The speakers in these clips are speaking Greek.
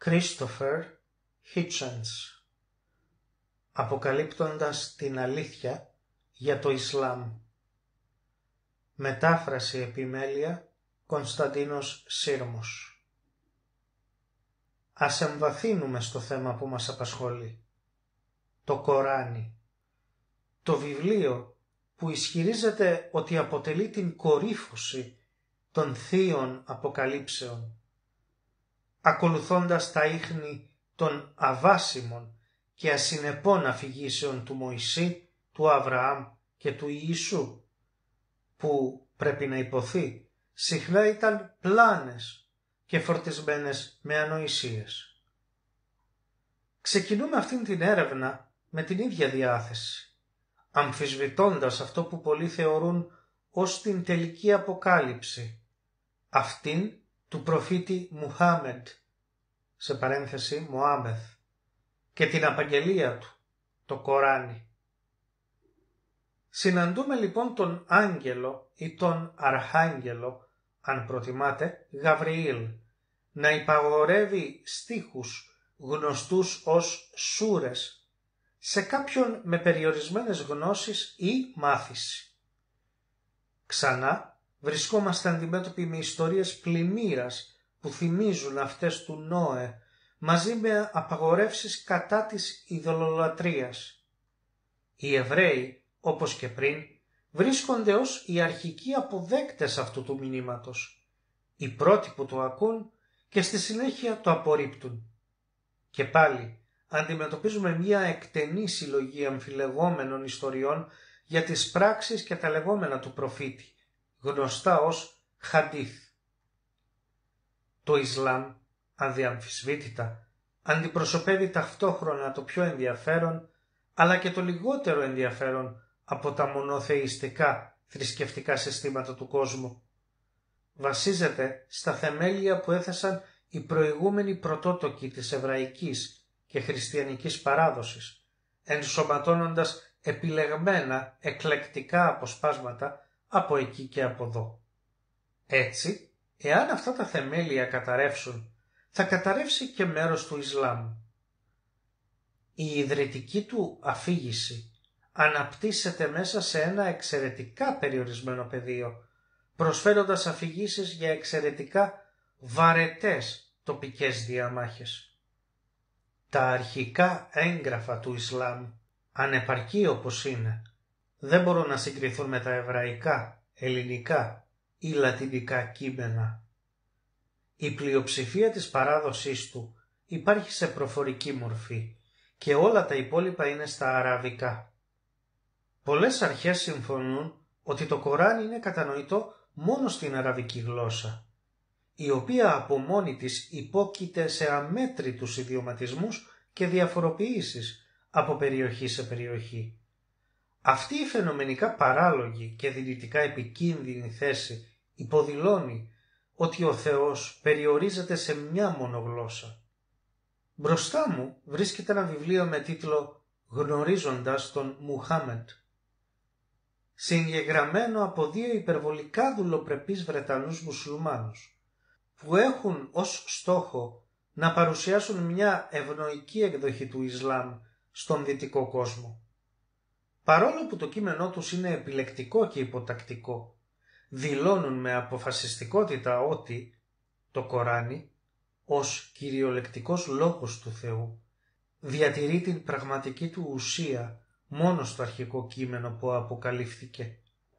Christopher Hitchens, αποκαλύπτοντας την αλήθεια για το Ισλάμ. Μετάφραση επιμέλεια Κωνσταντίνος Σύρμος. Ας εμβαθύνουμε στο θέμα που μας απασχολεί. Το Κοράνι. Το βιβλίο που ισχυρίζεται ότι αποτελεί την κορύφωση των θείων αποκαλύψεων, ακολουθώντας τα ίχνη των αβάσιμων και ασυνεπών αφηγήσεων του Μωυσή, του Αβραάμ και του Ιησού, που πρέπει να υποθεί συχνά ήταν πλάνες και φορτισμένες με ανοησίες. Ξεκινούμε αυτήν την έρευνα με την ίδια διάθεση, αμφισβητώντας αυτό που πολλοί θεωρούν ως την τελική αποκάλυψη, αυτήν του προφήτη Μουχάμεντ, σε παρένθεση Μωάμεθ, και την απαγγελία του, το Κοράνι. Συναντούμε λοιπόν τον άγγελο ή τον αρχάγγελο, αν προτιμάτε, Γαβριήλ, να υπαγορεύει στίχους γνωστούς ως σούρες σε κάποιον με περιορισμένες γνώσεις ή μάθηση. Ξανά βρισκόμαστε αντιμέτωποι με ιστορίες πλημμύρας που θυμίζουν αυτές του Νόε, μαζί με απαγορεύσεις κατά της ειδωλολατρίας. Οι Εβραίοι, όπως και πριν, βρίσκονται ως οι αρχικοί αποδέκτες αυτού του μηνύματος, οι πρώτοι που το ακούν και στη συνέχεια το απορρίπτουν. Και πάλι αντιμετωπίζουμε μια εκτενή συλλογή αμφιλεγόμενων ιστοριών για τις πράξεις και τα λεγόμενα του προφήτη, γνωστά ως Χαντίθ. Το Ισλάμ, αδιαμφισβήτητα, αντιπροσωπεύει ταυτόχρονα το πιο ενδιαφέρον, αλλά και το λιγότερο ενδιαφέρον από τα μονοθεϊστικά θρησκευτικά συστήματα του κόσμου. Βασίζεται στα θεμέλια που έθεσαν οι προηγούμενοι πρωτότοκοι της εβραϊκής και χριστιανικής παράδοσης, ενσωματώνοντας επιλεγμένα εκλεκτικά αποσπάσματα από εκεί και από εδώ. Έτσι, εάν αυτά τα θεμέλια καταρρεύσουν, θα καταρρεύσει και μέρος του Ισλάμ. Η ιδρυτική του αφήγηση αναπτύσσεται μέσα σε ένα εξαιρετικά περιορισμένο πεδίο, προσφέροντας αφηγήσεις για εξαιρετικά βαρετές τοπικές διαμάχες. Τα αρχικά έγγραφα του Ισλάμ, ανεπαρκή όπως είναι, δεν μπορούν να συγκριθούν με τα εβραϊκά, ελληνικά ή λατινικά κείμενα. Η πλειοψηφία της παράδοσής του υπάρχει σε προφορική μορφή και όλα τα υπόλοιπα είναι στα αραβικά. Πολλές αρχές συμφωνούν ότι το Κοράνι είναι κατανοητό μόνο στην αραβική γλώσσα, η οποία από μόνη της υπόκειται σε αμέτρητους ιδιωματισμούς και διαφοροποιήσεις από περιοχή σε περιοχή. Αυτή η φαινομενικά παράλογη και δυνητικά επικίνδυνη θέση υποδηλώνει ότι ο Θεός περιορίζεται σε μια μόνο γλώσσα. Μπροστά μου βρίσκεται ένα βιβλίο με τίτλο «Γνωρίζοντας τον Μουχάμεντ», συγγεγραμμένο από δύο υπερβολικά δουλοπρεπείς Βρετανούς μουσουλμάνους, που έχουν ως στόχο να παρουσιάσουν μια ευνοϊκή εκδοχή του Ισλάμ στον δυτικό κόσμο. Παρόλο που το κείμενό τους είναι επιλεκτικό και υποτακτικό, δηλώνουν με αποφασιστικότητα ότι το Κοράνι, ως κυριολεκτικός λόγος του Θεού, διατηρεί την πραγματική του ουσία μόνο στο αρχικό κείμενο που αποκαλύφθηκε.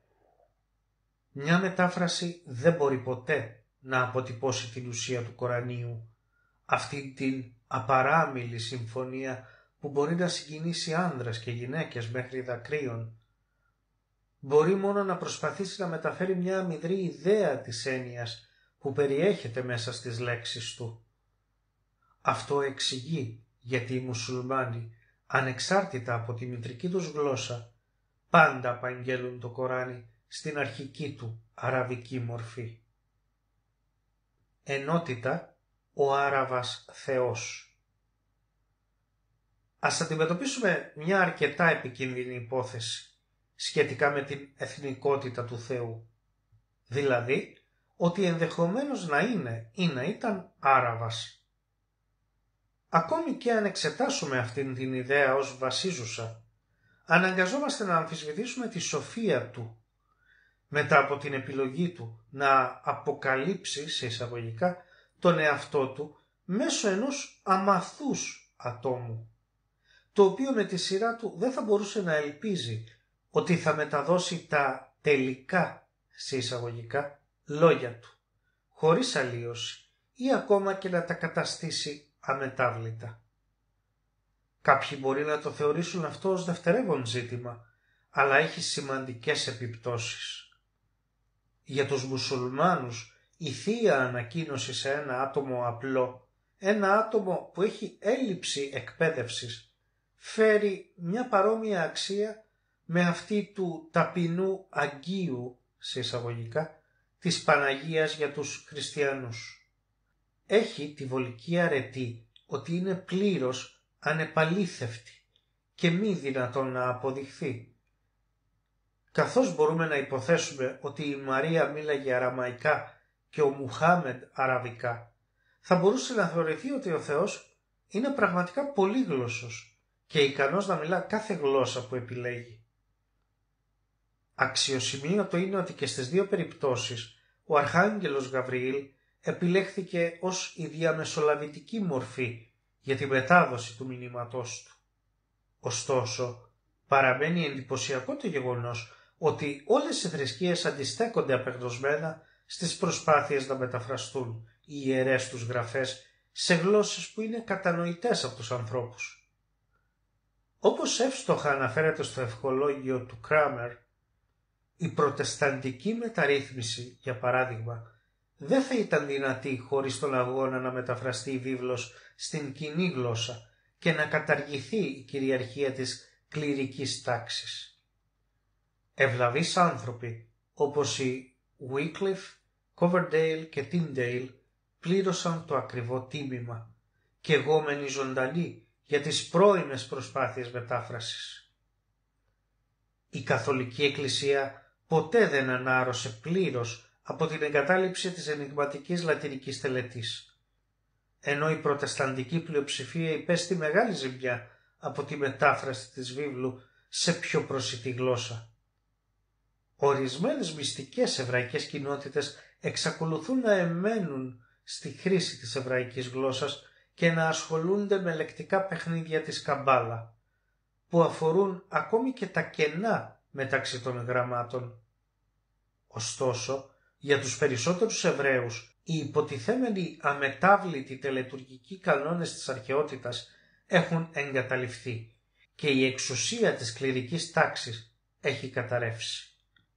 Μια μετάφραση δεν μπορεί ποτέ να αποτυπώσει την ουσία του Κορανίου, αυτή την απαράμιλη συμφωνία που μπορεί να συγκινήσει άνδρες και γυναίκες μέχρι δακρύων. Μπορεί μόνο να προσπαθήσει να μεταφέρει μια αμυδρή ιδέα της έννοιας που περιέχεται μέσα στις λέξεις του. Αυτό εξηγεί γιατί οι μουσουλμάνοι, ανεξάρτητα από τη μητρική τους γλώσσα, πάντα απαγγέλουν το Κοράνι στην αρχική του αραβική μορφή. Ενότητα, ο Άραβας Θεός. Ας αντιμετωπίσουμε μια αρκετά επικίνδυνη υπόθεση σχετικά με την εθνικότητα του Θεού, δηλαδή ότι ενδεχομένως να είναι ή να ήταν Άραβας. Ακόμη και αν εξετάσουμε αυτήν την ιδέα ως βασίζουσα, αναγκαζόμαστε να αμφισβητήσουμε τη σοφία του μετά από την επιλογή του να αποκαλύψει σε εισαγωγικά τον εαυτό του μέσω ενός αμαθούς ατόμου, το οποίο με τη σειρά του δεν θα μπορούσε να ελπίζει ότι θα μεταδώσει τα τελικά σε εισαγωγικά λόγια του, χωρίς αλλίωση ή ακόμα και να τα καταστήσει αμετάβλητα. Κάποιοι μπορεί να το θεωρήσουν αυτό ως δευτερεύον ζήτημα, αλλά έχει σημαντικές επιπτώσεις. Για τους μουσουλμάνους η θεία ανακοίνωση σε ένα άτομο απλό, ένα άτομο που έχει έλλειψη εκπαίδευσης, φέρει μια παρόμοια αξία με αυτή του ταπεινού Αγγείου, σε εισαγωγικά, της Παναγίας για τους χριστιανούς. Έχει τη βολική αρετή ότι είναι πλήρως ανεπαλήθευτη και μη δυνατόν να αποδειχθεί. Καθώς μπορούμε να υποθέσουμε ότι η Μαρία μίλαγε αραμαϊκά και ο Μουχάμεντ αραβικά, θα μπορούσε να θεωρηθεί ότι ο Θεός είναι πραγματικά πολύγλωσσος και ικανός να μιλά κάθε γλώσσα που επιλέγει. Αξιοσημείωτο είναι ότι και στις δύο περιπτώσεις ο Αρχάγγελος Γαβριήλ επιλέχθηκε ως η διαμεσολαβητική μορφή για τη μετάδοση του μηνύματός του. Ωστόσο, παραμένει εντυπωσιακό το γεγονός ότι όλες οι θρησκείες αντιστέκονται απεγνωσμένα στις προσπάθειες να μεταφραστούν οι ιερές τους γραφές σε γλώσσες που είναι κατανοητές από τους ανθρώπους. Όπως εύστοχα αναφέρεται στο ευχολόγιο του Κράμερ, η προτεσταντική μεταρρύθμιση, για παράδειγμα, δεν θα ήταν δυνατή χωρίς τον αγώνα να μεταφραστεί η βίβλος στην κοινή γλώσσα και να καταργηθεί η κυριαρχία της κληρικής τάξης. Ευλαβείς άνθρωποι όπως οι Wycliffe, Coverdale και Tyndale πλήρωσαν το ακριβό τίμημα και εγώμενοι ζωντανοί για τις πρώιμες προσπάθειες μετάφρασης. Η Καθολική Εκκλησία ποτέ δεν ανάρρωσε πλήρως από την εγκατάλειψη της ενιγματικής λατινικής τελετής, ενώ η προτεσταντική πλειοψηφία υπέστη μεγάλη ζημιά από τη μετάφραση της βίβλου σε πιο προσιτή γλώσσα. Ορισμένες μυστικές εβραϊκές κοινότητες εξακολουθούν να εμένουν στη χρήση της εβραϊκής γλώσσας και να ασχολούνται με λεκτικά παιχνίδια της Καμπάλα, που αφορούν ακόμη και τα κενά μεταξύ των γραμμάτων. Ωστόσο, για τους περισσότερους Εβραίους, οι υποτιθέμενοι αμετάβλητοι τελετουργικοί κανόνες της αρχαιότητας έχουν εγκαταλειφθεί και η εξουσία της κληρικής τάξης έχει καταρρεύσει.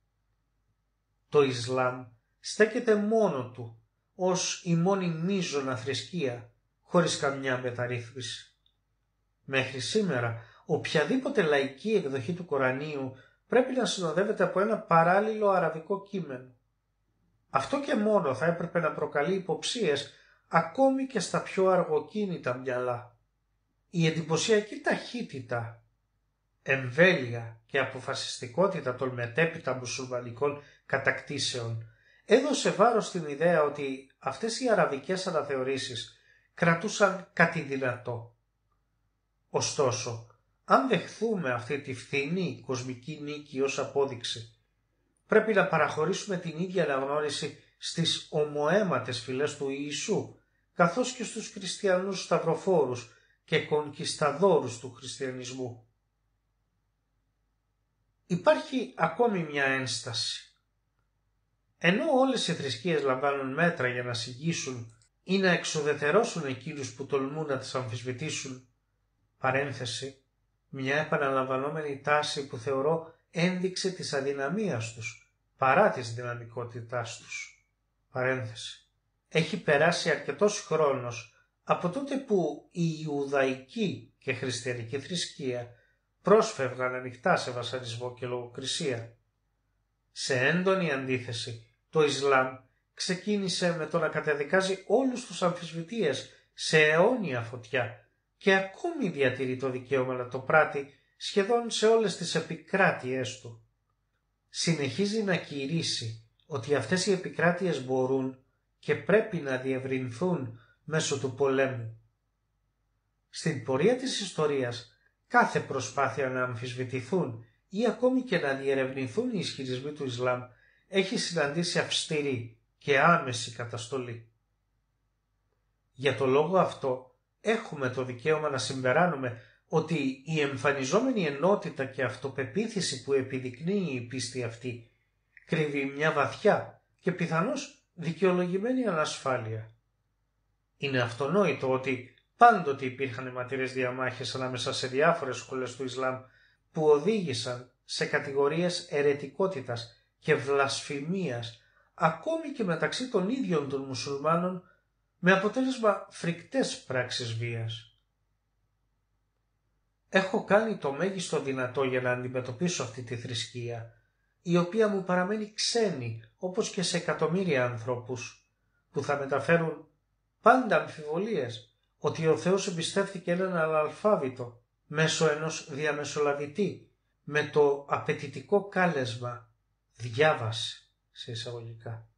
Το Ισλάμ στέκεται μόνο του ως η μόνη μείζωνα θρησκεία, χωρίς καμιά μεταρρύθμιση. Μέχρι σήμερα, οποιαδήποτε λαϊκή εκδοχή του Κορανίου πρέπει να συνοδεύεται από ένα παράλληλο αραβικό κείμενο. Αυτό και μόνο θα έπρεπε να προκαλεί υποψίες ακόμη και στα πιο αργοκίνητα μυαλά. Η εντυπωσιακή ταχύτητα, εμβέλεια και αποφασιστικότητα των μετέπειτα μουσουλμανικών κατακτήσεων έδωσε βάρος στην ιδέα ότι αυτές οι αραβικές αναθεωρήσεις κρατούσαν κάτι δυνατό. Ωστόσο, αν δεχθούμε αυτή τη φθηνή κοσμική νίκη ως απόδειξη, πρέπει να παραχωρήσουμε την ίδια αναγνώριση στις ομοαίματες φυλές του Ιησού, καθώς και στους χριστιανούς σταυροφόρους και κονκισταδόρους του χριστιανισμού. Υπάρχει ακόμη μια ένσταση. Ενώ όλες οι θρησκείες λαμβάνουν μέτρα για να συγγύσουν ή να εξουδετερώσουν εκείνους που τολμούν να τις αμφισβητήσουν, παρένθεση, μια επαναλαμβανόμενη τάση που θεωρώ ένδειξη της αδυναμίας τους παρά της δυναμικότητάς τους, παρένθεση. Έχει περάσει αρκετός χρόνος από τότε που η Ιουδαϊκή και Χριστιανική θρησκεία πρόσφευγαν ανοιχτά σε βασανισμό και λογοκρισία. Σε έντονη αντίθεση, το Ισλάμ ξεκίνησε με το να καταδικάζει όλους τους αμφισβητείες σε αιώνια φωτιά και ακόμη διατηρεί το δικαίωμα να το πράττει σχεδόν σε όλες τις επικράτειές του. Συνεχίζει να κηρύσσει ότι αυτές οι επικράτειες μπορούν και πρέπει να διευρυνθούν μέσω του πολέμου. Στην πορεία της ιστορίας, κάθε προσπάθεια να αμφισβητηθούν ή ακόμη και να διερευνηθούν οι ισχυρισμοί του Ισλάμ έχει συναντήσει αυστηρή και άμεση καταστολή. Για το λόγο αυτό έχουμε το δικαίωμα να συμπεράνουμε ότι η εμφανιζόμενη ενότητα και αυτοπεποίθηση που επιδεικνύει η πίστη αυτή κρύβει μια βαθιά και πιθανώς δικαιολογημένη ανασφάλεια. Είναι αυτονόητο ότι πάντοτε υπήρχαν αιματηρές διαμάχες ανάμεσα σε διάφορες σχολές του Ισλάμ που οδήγησαν σε κατηγορίες αιρετικότητας και βλασφημίας ακόμη και μεταξύ των ίδιων των μουσουλμάνων, με αποτέλεσμα φρικτές πράξεις βίας. Έχω κάνει το μέγιστο δυνατό για να αντιμετωπίσω αυτή τη θρησκεία, η οποία μου παραμένει ξένη όπως και σε εκατομμύρια ανθρώπους που θα μεταφέρουν πάντα αμφιβολίες ότι ο Θεός εμπιστεύθηκε έναν αναλφάβητο μέσω ενός διαμεσολαβητή με το απαιτητικό κάλεσμα «διάβασε» σε εισαγωγικά.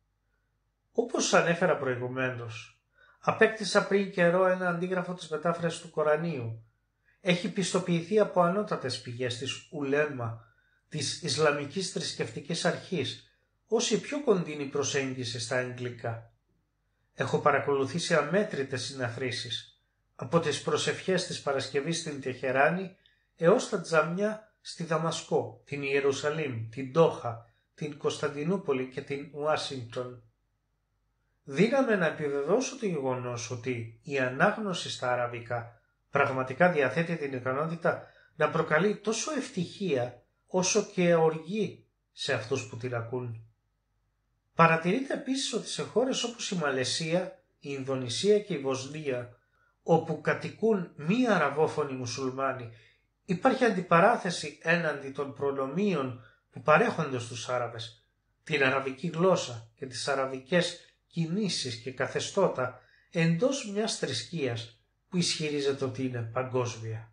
Όπως ανέφερα προηγουμένως, απέκτησα πριν καιρό ένα αντίγραφο της μετάφρασης του Κορανίου. Έχει πιστοποιηθεί από ανώτατες πηγές της Ουλέμα, της Ισλαμικής θρησκευτικής αρχής, ως η πιο κοντινή προσέγγιση στα αγγλικά. Έχω παρακολουθήσει αμέτρητες συναθρήσεις, από τις προσευχές της Παρασκευής στην Τεχεράνη έως τα τζαμιά στη Δαμασκό, την Ιερουσαλήμ, την Ντόχα, την Κωνσταντινούπολη και την Ουάσιγκτον. Δύναμαι να επιβεβαιώσω το γεγονός ότι η ανάγνωση στα αραβικά πραγματικά διαθέτει την ικανότητα να προκαλεί τόσο ευτυχία όσο και οργή σε αυτούς που την ακούν. Παρατηρείται επίσης ότι σε χώρες όπως η Μαλαισία, η Ινδονησία και η Βοσνία, όπου κατοικούν μη αραβόφωνοι μουσουλμάνοι, υπάρχει αντιπαράθεση έναντι των προνομίων που παρέχονται στους Άραβες, την αραβική γλώσσα και τις αραβικές κινήσεις και καθεστώτα εντός μιας θρησκείας που ισχυρίζεται ότι είναι παγκόσμια.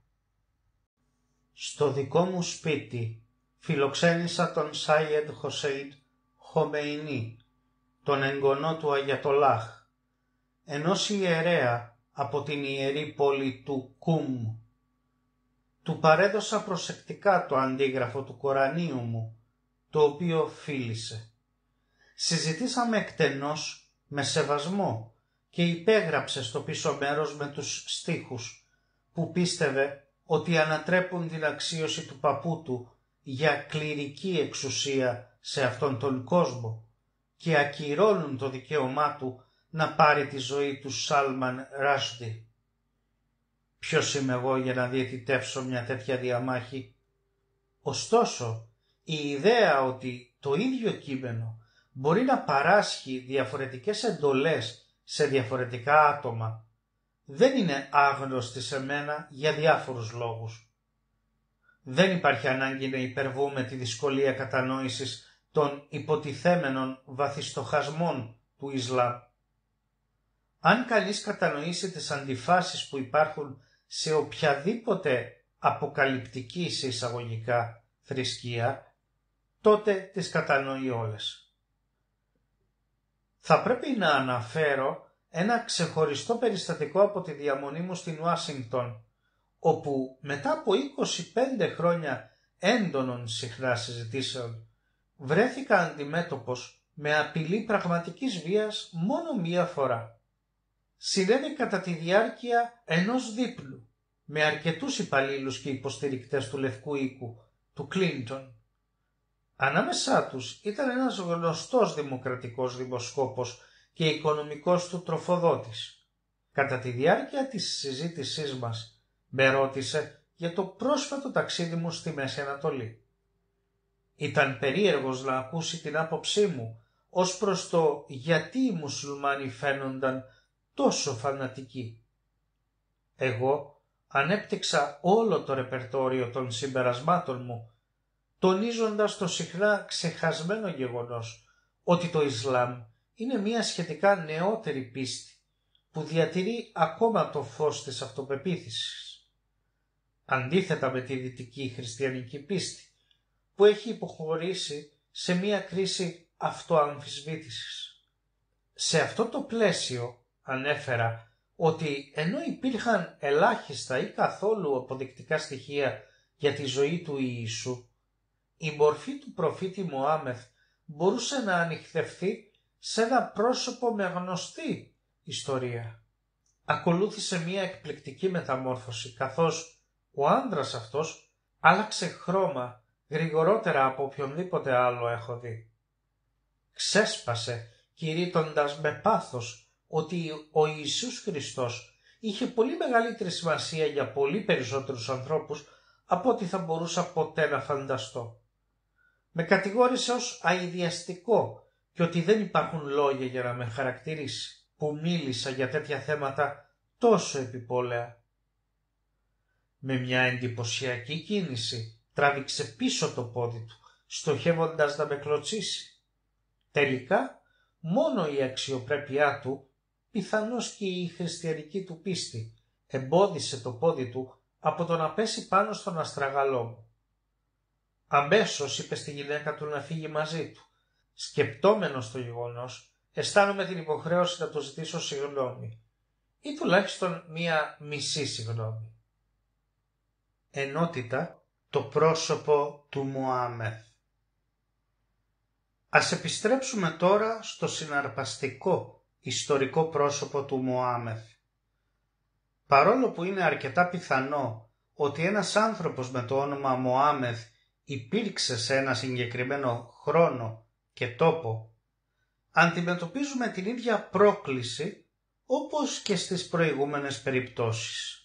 Στο δικό μου σπίτι φιλοξένησα τον Σάιεντ Χοσέιντ Χομεϊνί, τον εγγονό του Αγιατολάχ, ενός ιερέα από την ιερή πόλη του Κούμ. Του παρέδωσα προσεκτικά το αντίγραφο του Κορανίου μου, το οποίο φίλησε. Συζητήσαμε εκτενώς με σεβασμό και υπέγραψε στο πίσω μέρος με τους στίχους που πίστευε ότι ανατρέπουν την αξίωση του παππού του για κληρική εξουσία σε αυτόν τον κόσμο και ακυρώνουν το δικαίωμά του να πάρει τη ζωή του Σάλμαν Ράσντι. Ποιος είμαι εγώ για να διαιτητεύσω μια τέτοια διαμάχη? Ωστόσο, η ιδέα ότι το ίδιο κείμενο μπορεί να παράσχει διαφορετικές εντολές σε διαφορετικά άτομα δεν είναι άγνωστη σε μένα για διάφορους λόγους. Δεν υπάρχει ανάγκη να υπερβούμε τη δυσκολία κατανόησης των υποτιθέμενων βαθιστοχασμών του Ισλάμ. Αν κανείς κατανοήσει τις αντιφάσεις που υπάρχουν σε οποιαδήποτε αποκαλυπτική σε εισαγωγικά θρησκεία, τότε τις κατανοεί όλες. Θα πρέπει να αναφέρω ένα ξεχωριστό περιστατικό από τη διαμονή μου στην Ουάσιγκτον, όπου μετά από 25 χρόνια έντονων συχνά συζητήσεων βρέθηκα αντιμέτωπος με απειλή πραγματικής βίας μόνο μία φορά. Συνέβη κατά τη διάρκεια ενός δείπνου με αρκετούς υπαλλήλους και υποστηρικτές του Λευκού Οίκου, του Κλίντον. Ανάμεσά τους ήταν ένας γνωστός δημοκρατικός δημοσκόπος και οικονομικός του τροφοδότης. Κατά τη διάρκεια της συζήτησής μας με ρώτησε για το πρόσφατο ταξίδι μου στη Μέση Ανατολή. Ήταν περίεργος να ακούσει την άποψή μου ως προς το γιατί οι μουσουλμάνοι φαίνονταν τόσο φανατικοί. Εγώ ανέπτυξα όλο το ρεπερτόριο των συμπερασμάτων μου, τονίζοντας το συχνά ξεχασμένο γεγονός ότι το Ισλάμ είναι μια σχετικά νεότερη πίστη που διατηρεί ακόμα το φως της αυτοπεποίθησης. Αντίθετα με τη δυτική χριστιανική πίστη που έχει υποχωρήσει σε μια κρίση αυτοαμφισβήτησης. Σε αυτό το πλαίσιο ανέφερα ότι ενώ υπήρχαν ελάχιστα ή καθόλου αποδεικτικά στοιχεία για τη ζωή του Ιησού, η μορφή του προφήτη Μωάμεθ μπορούσε να ανιχνευθεί σε ένα πρόσωπο με γνωστή ιστορία. Ακολούθησε μια εκπληκτική μεταμόρφωση, καθώς ο άνδρας αυτός άλλαξε χρώμα γρηγορότερα από οποιονδήποτε άλλο έχω δει. Ξέσπασε κηρύττοντας με πάθος ότι ο Ιησούς Χριστός είχε πολύ μεγαλύτερη σημασία για πολύ περισσότερους ανθρώπους από ό,τι θα μπορούσα ποτέ να φανταστώ. Με κατηγόρησε ως αηδιαστικό και ότι δεν υπάρχουν λόγια για να με χαρακτηρίσει που μίλησα για τέτοια θέματα τόσο επιπόλαια. Με μια εντυπωσιακή κίνηση τράβηξε πίσω το πόδι του, στοχεύοντας να με κλωτσίσει. Τελικά, μόνο η αξιοπρέπειά του, πιθανώς και η χριστιανική του πίστη, εμπόδισε το πόδι του από το να πέσει πάνω στον αστραγαλό μου. Αμέσως είπε στη γυναίκα του να φύγει μαζί του. Σκεπτόμενος το γεγονός, αισθάνομαι την υποχρέωση να του ζητήσω συγγνώμη ή τουλάχιστον μία μισή συγγνώμη. Ενότητα, το πρόσωπο του Μωάμεθ. Ας επιστρέψουμε τώρα στο συναρπαστικό ιστορικό πρόσωπο του Μωάμεθ. Παρόλο που είναι αρκετά πιθανό ότι ένας άνθρωπος με το όνομα Μωάμεθ υπήρξε σε ένα συγκεκριμένο χρόνο και τόπο, αντιμετωπίζουμε την ίδια πρόκληση όπως και στις προηγούμενες περιπτώσεις.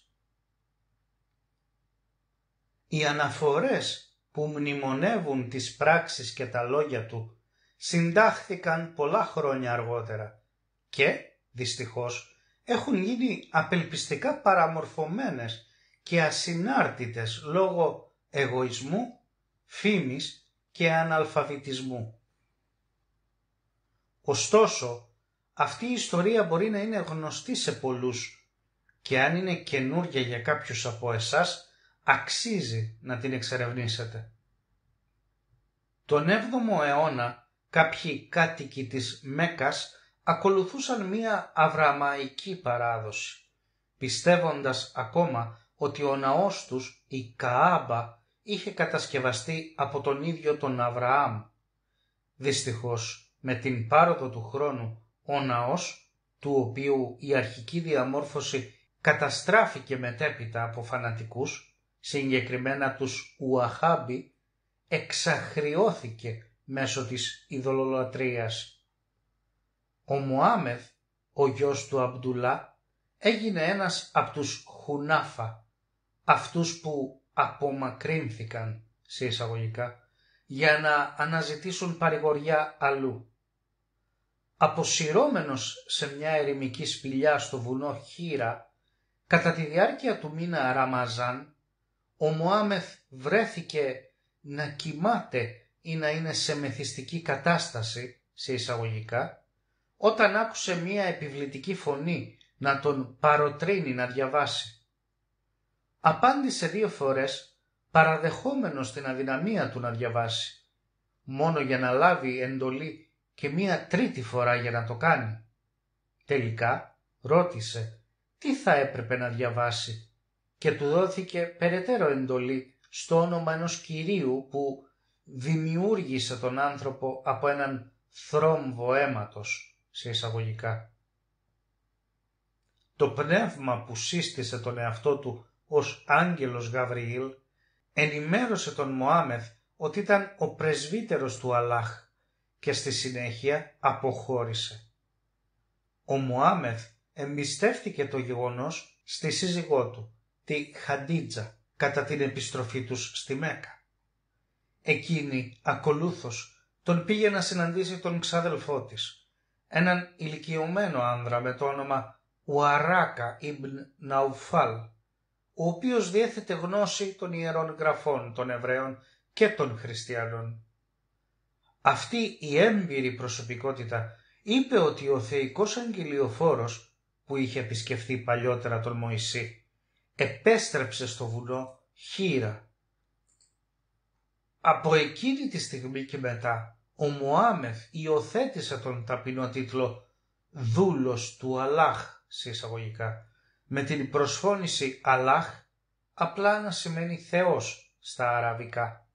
Οι αναφορές που μνημονεύουν τις πράξεις και τα λόγια του συντάχθηκαν πολλά χρόνια αργότερα και, δυστυχώς, έχουν γίνει απελπιστικά παραμορφωμένες και ασυνάρτητες λόγω εγωισμού, φήμης και αναλφαβητισμού. Ωστόσο, αυτή η ιστορία μπορεί να είναι γνωστή σε πολλούς και αν είναι καινούρια για κάποιους από εσάς, αξίζει να την εξερευνήσετε. Τον 7ο αιώνα κάποιοι κάτοικοι της Μέκας ακολουθούσαν μία αβραμαϊκή παράδοση, πιστεύοντας ακόμα ότι ο ναός τους, η Καάμπα, είχε κατασκευαστεί από τον ίδιο τον Αβραάμ. Δυστυχώς, με την πάροδο του χρόνου, ο ναός, του οποίου η αρχική διαμόρφωση καταστράφηκε μετέπειτα από φανατικούς, συγκεκριμένα τους Ουαχάμπι, εξαχριώθηκε μέσω της ειδωλολατρίας. Ο Μωάμεθ, ο γιος του Αμπτουλά, έγινε ένας από τους Χουνάφα, αυτούς που απομακρύνθηκαν, σε εισαγωγικά, για να αναζητήσουν παρηγοριά αλλού. Αποσυρώμενος σε μια ερημική σπηλιά στο βουνό Χίρα, κατά τη διάρκεια του μήνα Ραμαζάν, ο Μωάμεθ βρέθηκε να κοιμάται ή να είναι σε μεθυστική κατάσταση, σε εισαγωγικά, όταν άκουσε μία επιβλητική φωνή να τον παροτρύνει να διαβάσει. Απάντησε 2 φορές, παραδεχόμενος την αδυναμία του να διαβάσει, μόνο για να λάβει εντολή και μία 3η φορά για να το κάνει. Τελικά ρώτησε τι θα έπρεπε να διαβάσει και του δόθηκε περαιτέρω εντολή στο όνομα ενός κυρίου που δημιούργησε τον άνθρωπο από έναν θρόμβο αίματος, σε εισαγωγικά. Το πνεύμα που σύστησε τον εαυτό του ως άγγελος Γαβριήλ ενημέρωσε τον Μωάμεθ ότι ήταν ο πρεσβύτερος του Αλλάχ και στη συνέχεια αποχώρησε. Ο Μωάμεθ εμπιστεύτηκε το γεγονός στη σύζυγό του, τη Χαντίτζα, κατά την επιστροφή τους στη Μέκα. Εκείνη ακολούθως τον πήγε να συναντήσει τον ξάδελφό της, έναν ηλικιωμένο άνδρα με το όνομα Ουαράκα Ιμπν Ναουφάλ, ο οποίος διέθετε γνώση των Ιερών Γραφών των Εβραίων και των Χριστιανών. Αυτή η έμπειρη προσωπικότητα είπε ότι ο θεϊκός αγγελιοφόρος που είχε επισκεφθεί παλιότερα τον Μωυσή επέστρεψε στο βουνό Χίρα. Από εκείνη τη στιγμή και μετά ο Μωάμεθ υιοθέτησε τον ταπεινό τίτλο «Δούλος του Αλλάχ» σε εισαγωγικά, με την προσφώνηση Αλλάχ απλά να σημαίνει Θεός στα αραβικά.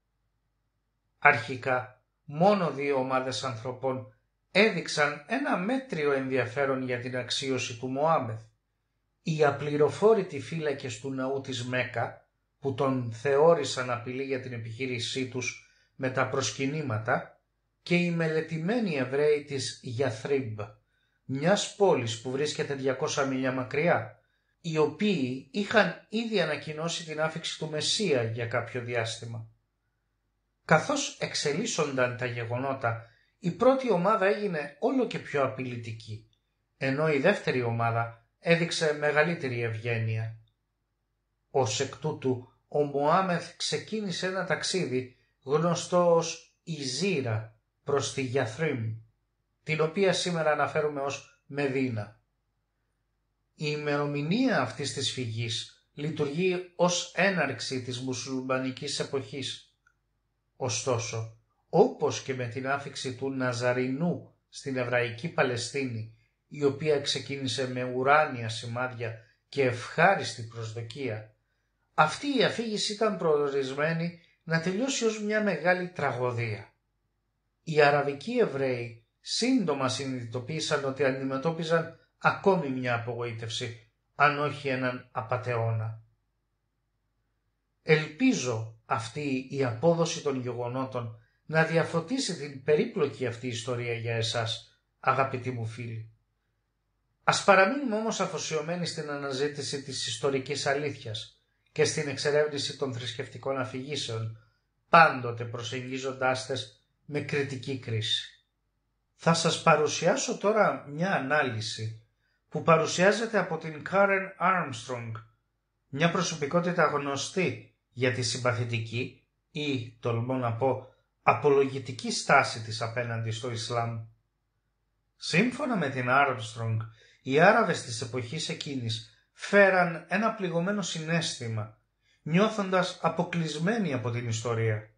Αρχικά, μόνο 2 ομάδες ανθρωπών έδειξαν ένα μέτριο ενδιαφέρον για την αξίωση του Μωάμεθ. Οι απληροφόρητοι φύλακες του ναού της Μέκα, που τον θεώρησαν απειλή για την επιχείρησή τους με τα προσκυνήματα, και οι μελετημένοι Εβραίοι της Γιαθρίμπ, μιας πόλης που βρίσκεται 200 μίλια μακριά, οι οποίοι είχαν ήδη ανακοινώσει την άφιξη του Μεσσία για κάποιο διάστημα. Καθώς εξελίσσονταν τα γεγονότα, η πρώτη ομάδα έγινε όλο και πιο απειλητική, ενώ η δεύτερη ομάδα έδειξε μεγαλύτερη ευγένεια. Ως εκ τούτου, ο Μωάμεθ ξεκίνησε ένα ταξίδι γνωστό ως η Ζήρα προς τη Γιαθρίμ, την οποία σήμερα αναφέρουμε ως Μεδίνα. Η ημερομηνία αυτής της φυγής λειτουργεί ως έναρξη της μουσουλμανικής εποχής. Ωστόσο, όπως και με την άφιξη του Ναζαρινού στην Εβραϊκή Παλαιστίνη, η οποία ξεκίνησε με ουράνια σημάδια και ευχάριστη προσδοκία, αυτή η αφήγηση ήταν προορισμένη να τελειώσει ως μια μεγάλη τραγωδία. Οι Αραβικοί Εβραίοι σύντομα συνειδητοποίησαν ότι αντιμετώπιζαν ακόμη μια απογοήτευση, αν όχι έναν απατεώνα. Ελπίζω αυτή η απόδοση των γεγονότων να διαφωτίσει την περίπλοκη αυτή ιστορία για εσάς, αγαπητοί μου φίλοι. Ας παραμείνουμε όμως αφοσιωμένοι στην αναζήτηση της ιστορικής αλήθειας και στην εξερεύνηση των θρησκευτικών αφηγήσεων, πάντοτε προσεγγίζοντάς τες με κριτική κρίση. Θα σας παρουσιάσω τώρα μια ανάλυση που παρουσιάζεται από την Karen Armstrong, μια προσωπικότητα γνωστή για τη συμπαθητική ή, τολμώ να πω, απολογητική στάση της απέναντι στο Ισλάμ. Σύμφωνα με την Armstrong, οι Άραβες της εποχής εκείνης φέραν ένα πληγωμένο συναίσθημα, νιώθοντας αποκλεισμένοι από την ιστορία.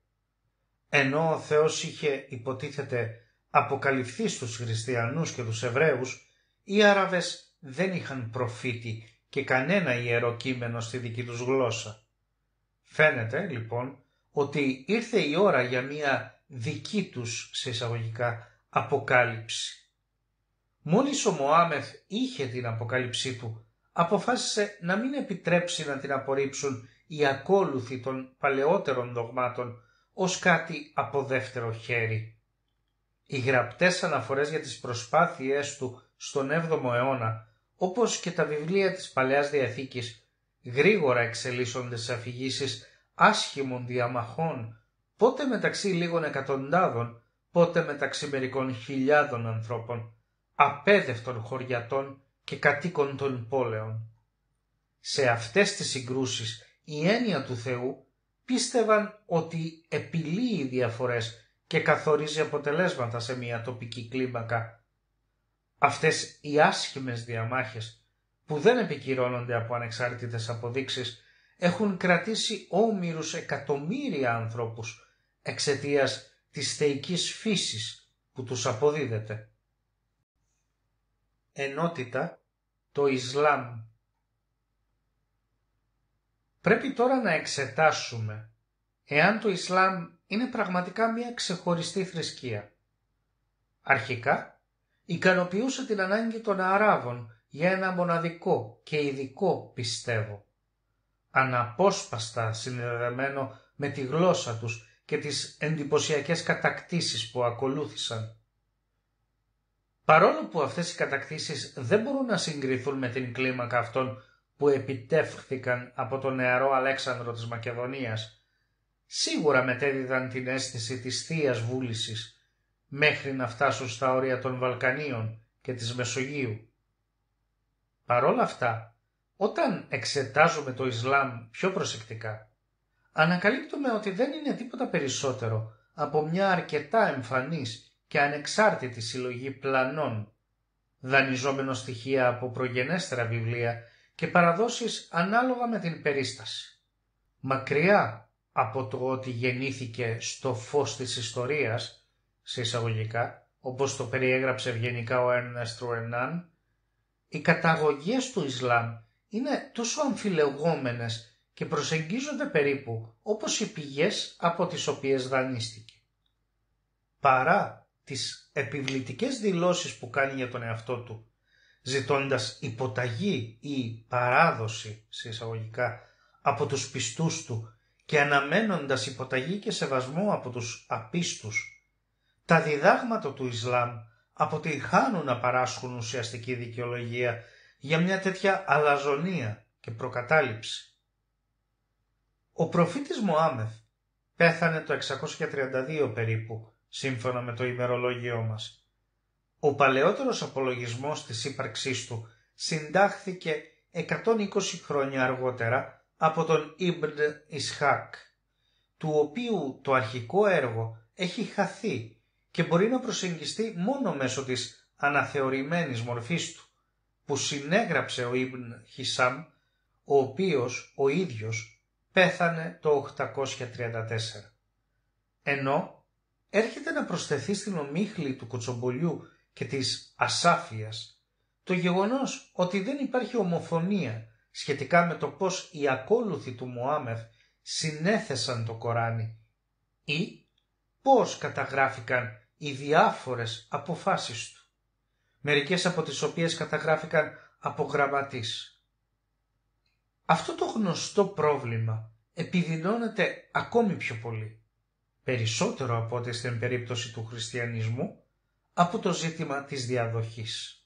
Ενώ ο Θεός είχε, υποτίθεται, αποκαλυφθεί στους Χριστιανούς και τους Εβραίους, οι Άραβες δεν είχαν προφήτη και κανένα ιερό κείμενο στη δική τους γλώσσα. Φαίνεται, λοιπόν, ότι ήρθε η ώρα για μια δική τους, σε εισαγωγικά, αποκάλυψη. Μόλις ο Μωάμεθ είχε την αποκάλυψή του, αποφάσισε να μην επιτρέψει να την απορρίψουν οι ακόλουθοι των παλαιότερων δογμάτων ως κάτι από δεύτερο χέρι. Οι γραπτές αναφορές για τις προσπάθειές του στον 7ο αιώνα, όπως και τα βιβλία της Παλαιάς Διαθήκης, γρήγορα εξελίσσονται σε αφηγήσεις άσχημων διαμαχών, πότε μεταξύ λίγων εκατοντάδων, πότε μεταξύ μερικών χιλιάδων ανθρώπων, απέδευτων χωριατών και κατοίκων των πόλεων. Σε αυτές τις συγκρούσεις η έννοια του Θεού πίστευαν ότι επιλύει διαφορές και καθορίζει αποτελέσματα σε μια τοπική κλίμακα. Αυτές οι άσχημες διαμάχες, που δεν επικυρώνονται από ανεξάρτητες αποδείξεις, έχουν κρατήσει όμηρους εκατομμύρια ανθρώπους εξαιτίας της θεϊκής φύσης που τους αποδίδεται. Ενότητα, το Ισλάμ. Πρέπει τώρα να εξετάσουμε εάν το Ισλάμ είναι πραγματικά μια ξεχωριστή θρησκεία. Αρχικά, ικανοποιούσε την ανάγκη των Αράβων για ένα μοναδικό και ειδικό πιστεύω, αναπόσπαστα συνδεδεμένο με τη γλώσσα τους και τις εντυπωσιακές κατακτήσεις που ακολούθησαν. Παρόλο που αυτές οι κατακτήσεις δεν μπορούν να συγκριθούν με την κλίμακα αυτών που επιτεύχθηκαν από τον νεαρό Αλέξανδρο της Μακεδονίας, σίγουρα μετέδιδαν την αίσθηση της θείας βούλησης μέχρι να φτάσουν στα όρια των Βαλκανίων και της Μεσογείου. Παρόλα αυτά, όταν εξετάζουμε το Ισλάμ πιο προσεκτικά, ανακαλύπτουμε ότι δεν είναι τίποτα περισσότερο από μια αρκετά εμφανής και ανεξάρτητη συλλογή πλανών, δανειζόμενο στοιχεία από προγενέστερα βιβλία και παραδόσεις ανάλογα με την περίσταση. Μακριά από το ότι γεννήθηκε στο φως της ιστορίας, σε εισαγωγικά, όπως το περιέγραψε ευγενικά ο Έρνεστ Ρενάν, Οι καταγωγές του Ισλάμ είναι τόσο αμφιλεγόμενες και προσεγγίζονται περίπου όπως οι πηγές από τις οποίες δανείστηκε. Παρά τις επιβλητικές δηλώσεις που κάνει για τον εαυτό του, ζητώντας υποταγή ή παράδοση σε εισαγωγικά από τους πιστούς του και αναμένοντας υποταγή και σεβασμό από τους απίστους, τα διδάγματα του Ισλάμ αποτυγχάνουν να παράσχουν ουσιαστική δικαιολογία για μια τέτοια αλαζονία και προκατάληψη. Ο προφήτης Μωάμεθ πέθανε το 632 περίπου, σύμφωνα με το ημερολόγιό μας. Ο παλαιότερος απολογισμός της ύπαρξής του συντάχθηκε 120 χρόνια αργότερα από τον Ιμπν Ισχάκ, του οποίου το αρχικό έργο έχει χαθεί και μπορεί να προσεγγιστεί μόνο μέσω της αναθεωρημένης μορφής του, που συνέγραψε ο Ιμπν Χισάμ, ο οποίος ο ίδιος πέθανε το 834. Ενώ έρχεται να προσθεθεί στην ομίχλη του κοτσομπολιού και της ασάφειας το γεγονός ότι δεν υπάρχει ομοφωνία σχετικά με το πώς οι ακόλουθοι του Μωάμεθ συνέθεσαν το Κοράνι ή πώς καταγράφηκαν οι διάφορες αποφάσεις του, μερικές από τις οποίες καταγράφηκαν από γραμματείς. Αυτό το γνωστό πρόβλημα επιδεινώνεται ακόμη πιο πολύ, περισσότερο από ό,τι στην περίπτωση του χριστιανισμού, από το ζήτημα της διαδοχής.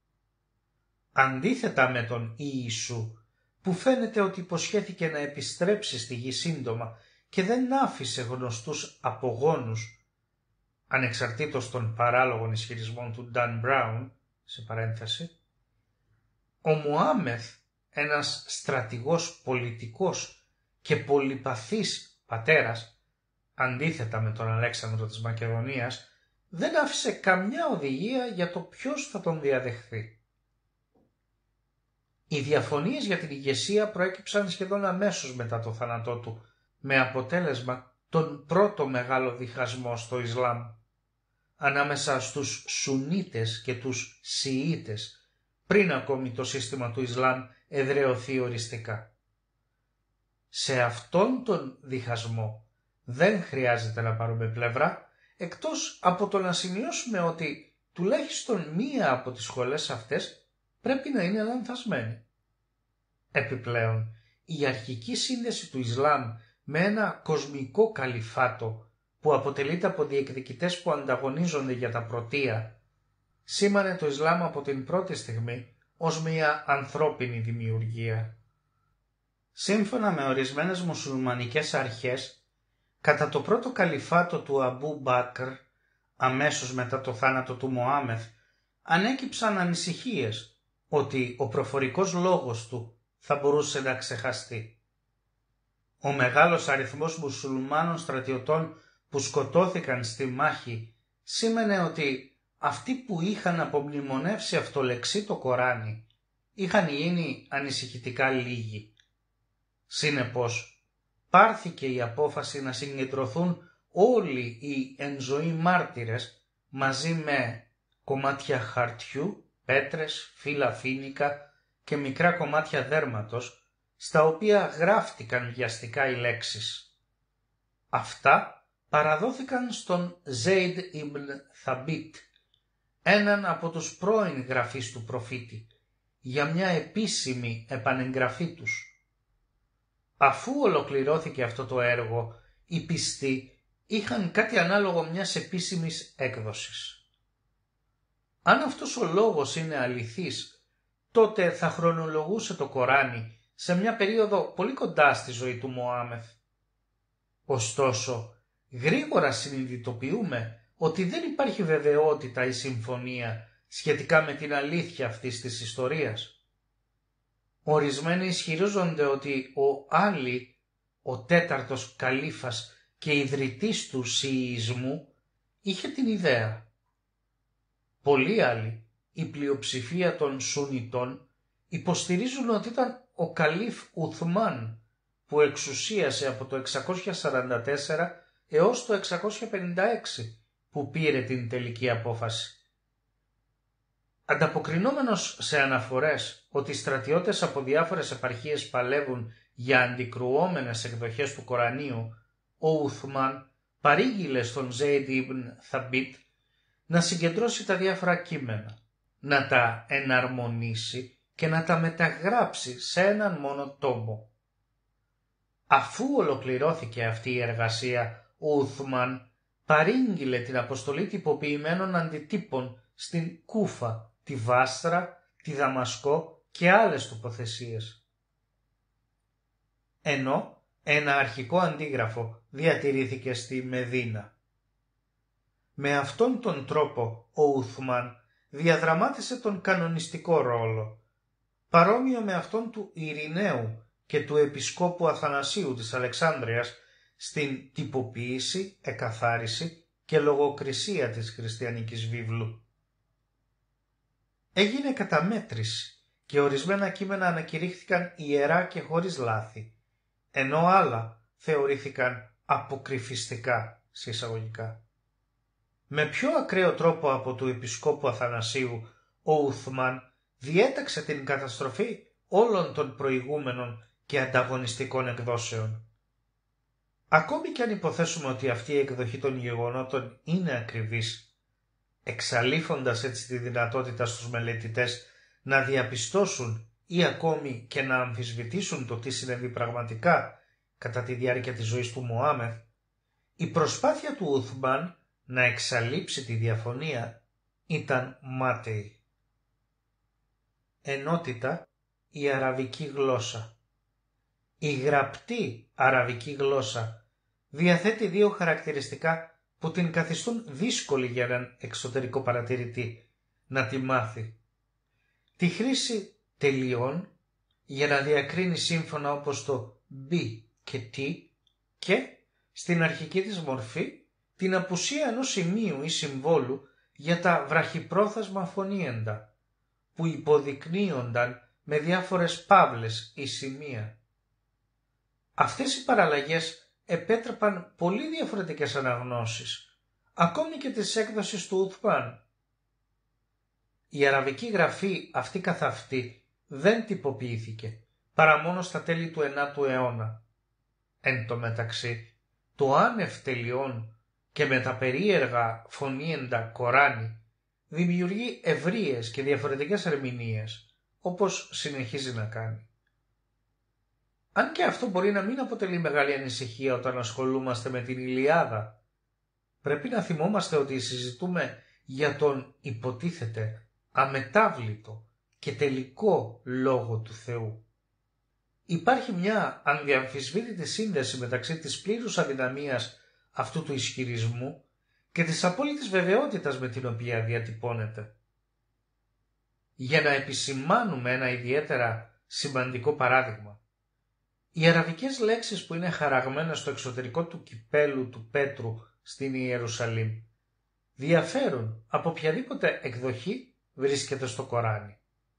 Αντίθετα με τον Ιησού, που φαίνεται ότι υποσχέθηκε να επιστρέψει στη γη σύντομα και δεν άφησε γνωστούς απογόνους, ανεξαρτήτως των παράλογων ισχυρισμών του Dan Brown, σε παρένθεση, ο Μωάμεθ, ένας στρατηγός πολιτικός και πολυπαθής πατέρας, αντίθετα με τον Αλέξανδρο της Μακεδονίας, δεν άφησε καμιά οδηγία για το ποιος θα τον διαδεχθεί. Οι διαφωνίες για την ηγεσία προέκυψαν σχεδόν αμέσως μετά το θάνατό του, με αποτέλεσμα τον πρώτο μεγάλο διχασμό στο Ισλάμ, ανάμεσα στους Σουνίτες και τους Σιήτες, πριν ακόμη το σύστημα του Ισλάμ εδραιωθεί οριστικά. Σε αυτόν τον διχασμό δεν χρειάζεται να πάρουμε πλευρά, εκτός από το να σημειώσουμε ότι τουλάχιστον μία από τις σχολές αυτές πρέπει να είναι λανθασμένη. Επιπλέον, η αρχική σύνδεση του Ισλάμ με ένα κοσμικό καλυφάτο που αποτελείται από διεκδικητές που ανταγωνίζονται για τα πρωτεία, σήμανε το Ισλάμ από την πρώτη στιγμή ως μια ανθρώπινη δημιουργία. Σύμφωνα με ορισμένες μουσουλμανικές αρχές, κατά το πρώτο καλυφάτο του Αμπού Μπάκρ, αμέσως μετά το θάνατο του Μωάμεθ, ανέκυψαν ανησυχίες ότι ο προφορικός λόγος του θα μπορούσε να ξεχαστεί. Ο μεγάλος αριθμός μουσουλμάνων στρατιωτών που σκοτώθηκαν στη μάχη σήμαινε ότι αυτοί που είχαν απομνημονεύσει αυτολεξί το Κοράνι είχαν γίνει ανησυχητικά λίγοι. Συνεπώς, πάρθηκε η απόφαση να συγκεντρωθούν όλοι οι εν ζωή μάρτυρες μαζί με κομμάτια χαρτιού, πέτρες, φύλλα φοίνικα και μικρά κομμάτια δέρματος, στα οποία γράφτηκαν βιαστικά οι λέξεις. Αυτά παραδόθηκαν στον Ζέιντ Ιμπν Θαμπίτ, έναν από τους πρώην γραφείς του προφήτη, για μια επίσημη επανεγγραφή τους. Αφού ολοκληρώθηκε αυτό το έργο, οι πιστοί είχαν κάτι ανάλογο μιας επίσημης έκδοσης. Αν αυτός ο λόγος είναι αληθής, τότε θα χρονολογούσε το Κοράνι σε μια περίοδο πολύ κοντά στη ζωή του Μωάμεθ. Ωστόσο, γρήγορα συνειδητοποιούμε ότι δεν υπάρχει βεβαιότητα ή συμφωνία σχετικά με την αλήθεια αυτής της ιστορίας. Ορισμένοι ισχυρίζονται ότι ο Άλι, ο τέταρτος καλύφας και ιδρυτής του Σιηισμού, είχε την ιδέα. Πολλοί άλλοι, η πλειοψηφία των Σουνιτών, υποστηρίζουν ότι ήταν ο καλύφ Ουθμάν που εξουσίασε από το 644 έως το 656 που πήρε την τελική απόφαση. Ανταποκρινόμενος σε αναφορές ότι οι στρατιώτες από διάφορες επαρχίες παλεύουν για αντικρουόμενες εκδοχές του Κορανίου, ο Ουθμάν παρήγγειλε στον Ζέιντ Ιμπν Θαμπίτ να συγκεντρώσει τα διάφορα κείμενα, να τα εναρμονίσει και να τα μεταγράψει σε έναν μόνο τόμο. Αφού ολοκληρώθηκε αυτή η εργασία, ο Ουθμάν παρήγγειλε την αποστολή τυποποιημένων αντιτύπων στην Κούφα, τη Βάστρα, τη Δαμασκό και άλλες τοποθεσίες. Ενώ ένα αρχικό αντίγραφο διατηρήθηκε στη Μεδίνα. Με αυτόν τον τρόπο ο Ουθμάν διαδραμάτισε τον κανονιστικό ρόλο, παρόμοιο με αυτόν του Ειρηναίου και του Επισκόπου Αθανασίου της Αλεξάνδρειας στην τυποποίηση, εκαθάριση και λογοκρισία της χριστιανικής βίβλου. Έγινε καταμέτρηση και ορισμένα κείμενα ανακηρύχθηκαν ιερά και χωρίς λάθη, ενώ άλλα θεωρήθηκαν αποκρυφιστικά σε εισαγωγικά. Με πιο ακραίο τρόπο από του Επισκόπου Αθανασίου, ο Ουθμάν διέταξε την καταστροφή όλων των προηγούμενων και ανταγωνιστικών εκδόσεων. Ακόμη και αν υποθέσουμε ότι αυτή η εκδοχή των γεγονότων είναι ακριβής, εξαλείφοντας έτσι τη δυνατότητα στους μελετητές να διαπιστώσουν ή ακόμη και να αμφισβητήσουν το τι συνέβη πραγματικά κατά τη διάρκεια της ζωής του Μωάμεθ, η προσπάθεια του Ουθμάν να εξαλείψει τη διαφωνία ήταν μάταιη. Ενότητα η αραβική γλώσσα. Η γραπτή αραβική γλώσσα διαθέτει δύο χαρακτηριστικά που την καθιστούν δύσκολη για έναν εξωτερικό παρατηρητή να τη μάθει. Τη χρήση τελειών για να διακρίνει σύμφωνα όπως το «μπι» και «τι» και στην αρχική της μορφή την απουσία ενός σημείου ή συμβόλου για τα βραχυπρόθεσμα φωνήεντα που υποδεικνύονταν με διάφορες παύλες ή σημεία. Αυτές οι παραλλαγές επέτρεπαν πολύ διαφορετικές αναγνώσεις, ακόμη και της έκδοσης του Ουθμάν. Η αραβική γραφή αυτή καθ' αυτή δεν τυποποιήθηκε παρά μόνο στα τέλη του 9ου αιώνα. Εν τω μεταξύ, το άνευ τελειών και με τα περίεργα φωνήεντα Κοράνι δημιουργεί ευρείες και διαφορετικές ερμηνείες, όπως συνεχίζει να κάνει. Αν και αυτό μπορεί να μην αποτελεί μεγάλη ανησυχία όταν ασχολούμαστε με την Ηλιάδα, πρέπει να θυμόμαστε ότι συζητούμε για τον υποτίθεται αμετάβλητο και τελικό λόγο του Θεού. Υπάρχει μια ανδιαμφισβήτητη σύνδεση μεταξύ της πλήρους αδυναμίας αυτού του ισχυρισμού και της απόλυτης βεβαιότητας με την οποία διατυπώνεται. Για να επισημάνουμε ένα ιδιαίτερα σημαντικό παράδειγμα, οι αραβικές λέξεις που είναι χαραγμένες στο εξωτερικό του κυπέλου του Πέτρου στην Ιερουσαλήμ διαφέρουν από οποιαδήποτε εκδοχή βρίσκεται στο Κοράνι.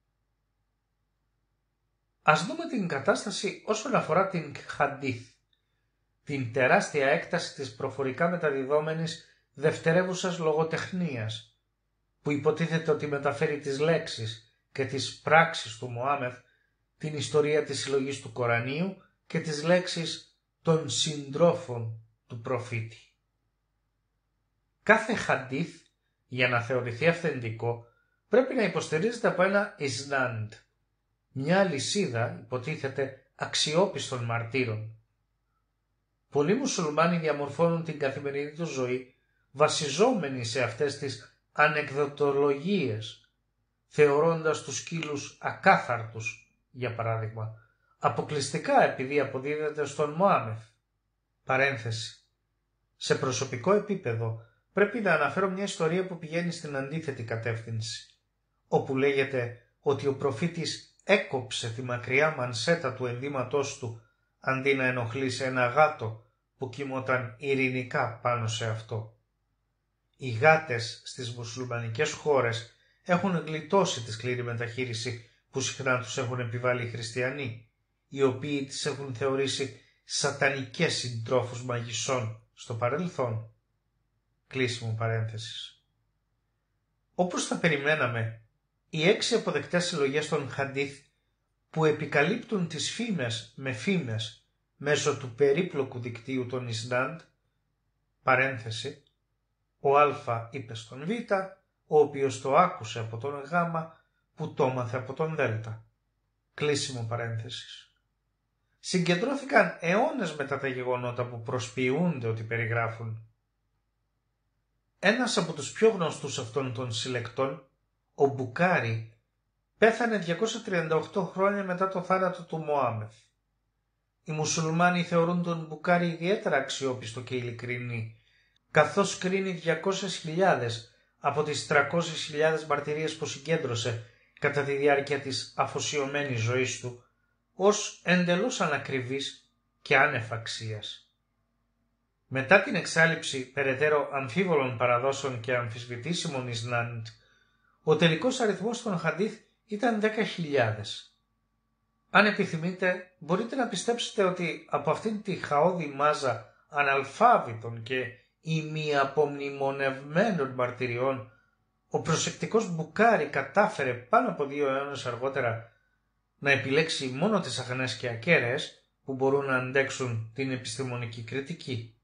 Ας δούμε την κατάσταση όσον αφορά την Χαντίθ, την τεράστια έκταση της προφορικά μεταδιδόμενης δευτερεύουσας λογοτεχνίας, που υποτίθεται ότι μεταφέρει τις λέξεις και τις πράξεις του Μωάμεθ, την ιστορία της συλλογής του Κορανίου και τις λέξεις των συντρόφων του προφήτη. Κάθε χαντίθ, για να θεωρηθεί αυθεντικό, πρέπει να υποστηρίζεται από ένα ισνάντ, μια αλυσίδα υποτίθεται αξιόπιστων μαρτύρων. Πολλοί μουσουλμάνοι διαμορφώνουν την καθημερινή του ζωή βασιζόμενοι σε αυτές τις ανεκδοτολογίες, θεωρώντας τους σκύλους ακάθαρτους, για παράδειγμα, αποκλειστικά επειδή αποδίδεται στον Μωάμεθ. Παρένθεση. Σε προσωπικό επίπεδο πρέπει να αναφέρω μια ιστορία που πηγαίνει στην αντίθετη κατεύθυνση, όπου λέγεται ότι ο προφήτης έκοψε τη μακριά μανσέτα του ενδύματός του αντί να ενοχλήσει ένα γάτο που κοιμόταν ειρηνικά πάνω σε αυτό. Οι γάτες στις μουσουλμανικές χώρες έχουν γλιτώσει τη σκληρή μεταχείριση που συχνά τους έχουν επιβάλει οι χριστιανοί, οι οποίοι τις έχουν θεωρήσει σατανικές συντρόφους μαγισσών στο παρελθόν. Κλείσιμο παρένθεσης. Όπως θα περιμέναμε, Οι 6 αποδεκτές συλλογές των Χαντίθ που επικαλύπτουν τις φήμες με φήμες μέσω του περίπλοκου δικτύου των Ισνάντ, παρένθεση, ο Α είπε στον Β, ο οποίος το άκουσε από τον Γ, που το έμαθε από τον Δ. Κλείσιμο παρένθεσης. Συγκεντρώθηκαν αιώνες μετά τα γεγονότα που προσποιούνται ότι περιγράφουν. Ένας από τους πιο γνωστούς αυτών των συλλεκτών, ο Μπουκάρι, πέθανε 238 χρόνια μετά το θάνατο του Μωάμεθ. Οι μουσουλμάνοι θεωρούν τον Μπουκάρι ιδιαίτερα αξιόπιστο και ειλικρινή, καθώς κρίνει 200.000 από τις 300.000 μαρτυρίες που συγκέντρωσε κατά τη διάρκεια της αφοσιωμένης ζωής του, ως εντελώς ανακριβής και άνευ αξίας. Μετά την εξάλειψη περαιτέρω αμφίβολων παραδόσεων και αμφισβητήσιμων Ισνάντ, ο τελικός αριθμός των Χαντίθ ήταν 10.000. Αν επιθυμείτε, μπορείτε να πιστέψετε ότι από αυτήν τη χαόδη μάζα αναλφάβητων και ημιαπομνημονευμένων μαρτυριών, ο προσεκτικός Μπουκάρι κατάφερε πάνω από 2 αιώνες αργότερα να επιλέξει μόνο τις αγνές και ακέραιες που μπορούν να αντέξουν την επιστημονική κριτική.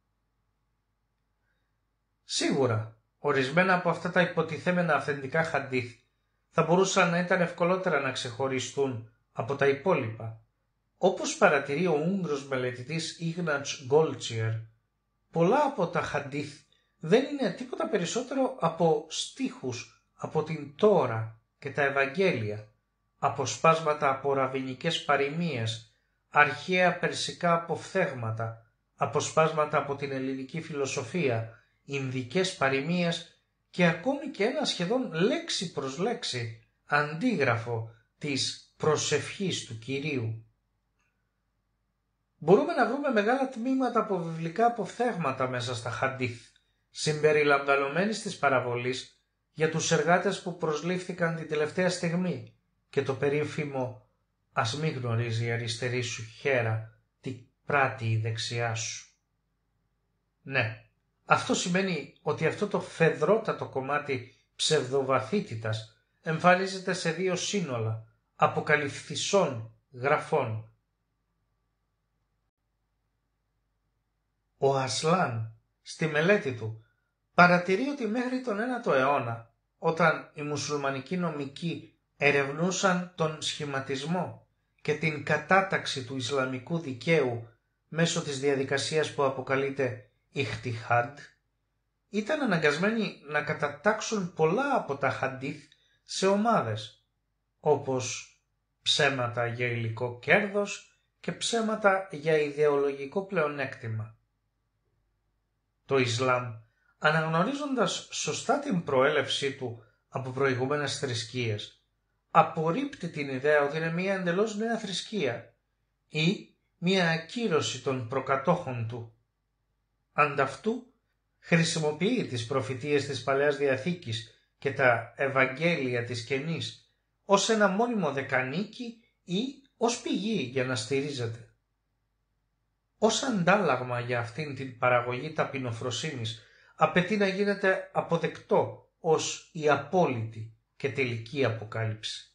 Σίγουρα, ορισμένα από αυτά τα υποτιθέμενα αυθεντικά Χαντίθ θα μπορούσαν να ήταν ευκολότερα να ξεχωριστούν από τα υπόλοιπα. Όπως παρατηρεί ο Ούγγρος μελετητής Ίγνατς Γκόλτσιερ, πολλά από τα Χαντίθ δεν είναι τίποτα περισσότερο από στίχους από την Τόρα και τα Ευαγγέλια, αποσπάσματα από ραβινικές παροιμίες, αρχαία περσικά αποφθέγματα, αποσπάσματα από την ελληνική φιλοσοφία, ινδικές παροιμίες και ακόμη και ένα σχεδόν λέξη προς λέξη αντίγραφο της προσευχής του Κυρίου. Μπορούμε να βρούμε μεγάλα τμήματα από βιβλικά αποφθέγματα μέσα στα Χαντίθ, συμπεριλαμβανομένης της παραβολής για τους εργάτες που προσλήφθηκαν την τελευταία στιγμή και το περίφημο «Ας μη γνωρίζει η αριστερή σου χέρα τι πράττει η δεξιά σου». Ναι, αυτό σημαίνει ότι αυτό το φεδρότατο κομμάτι ψευδοβαθήτητας εμφανίζεται σε 2 σύνολα αποκαλυφθισών γραφών. Ο Ασλάν στη μελέτη του παρατηρεί ότι μέχρι τον 9ο αιώνα, όταν οι μουσουλμανικοί νομικοί ερευνούσαν τον σχηματισμό και την κατάταξη του Ισλαμικού δικαίου μέσω της διαδικασίας που αποκαλείται Ιχτιχάντ, ήταν αναγκασμένοι να κατατάξουν πολλά από τα Χαντίθ σε ομάδες, όπως ψέματα για υλικό κέρδος και ψέματα για ιδεολογικό πλεονέκτημα. Το Ισλάμ, αναγνωρίζοντας σωστά την προέλευσή του από προηγούμενες θρησκείες, απορρίπτει την ιδέα ότι είναι μια εντελώς νέα θρησκεία ή μια ακύρωση των προκατόχων του. Ανταυτού, χρησιμοποιεί τις προφητείες της Παλαιάς Διαθήκης και τα Ευαγγέλια της Καινής ως ένα μόνιμο δεκανίκι ή ως πηγή για να στηρίζεται. Ως αντάλλαγμα για αυτήν την παραγωγή ταπεινοφροσύνης απαιτεί να γίνεται αποδεκτό ως η απόλυτη και τελική αποκάλυψη.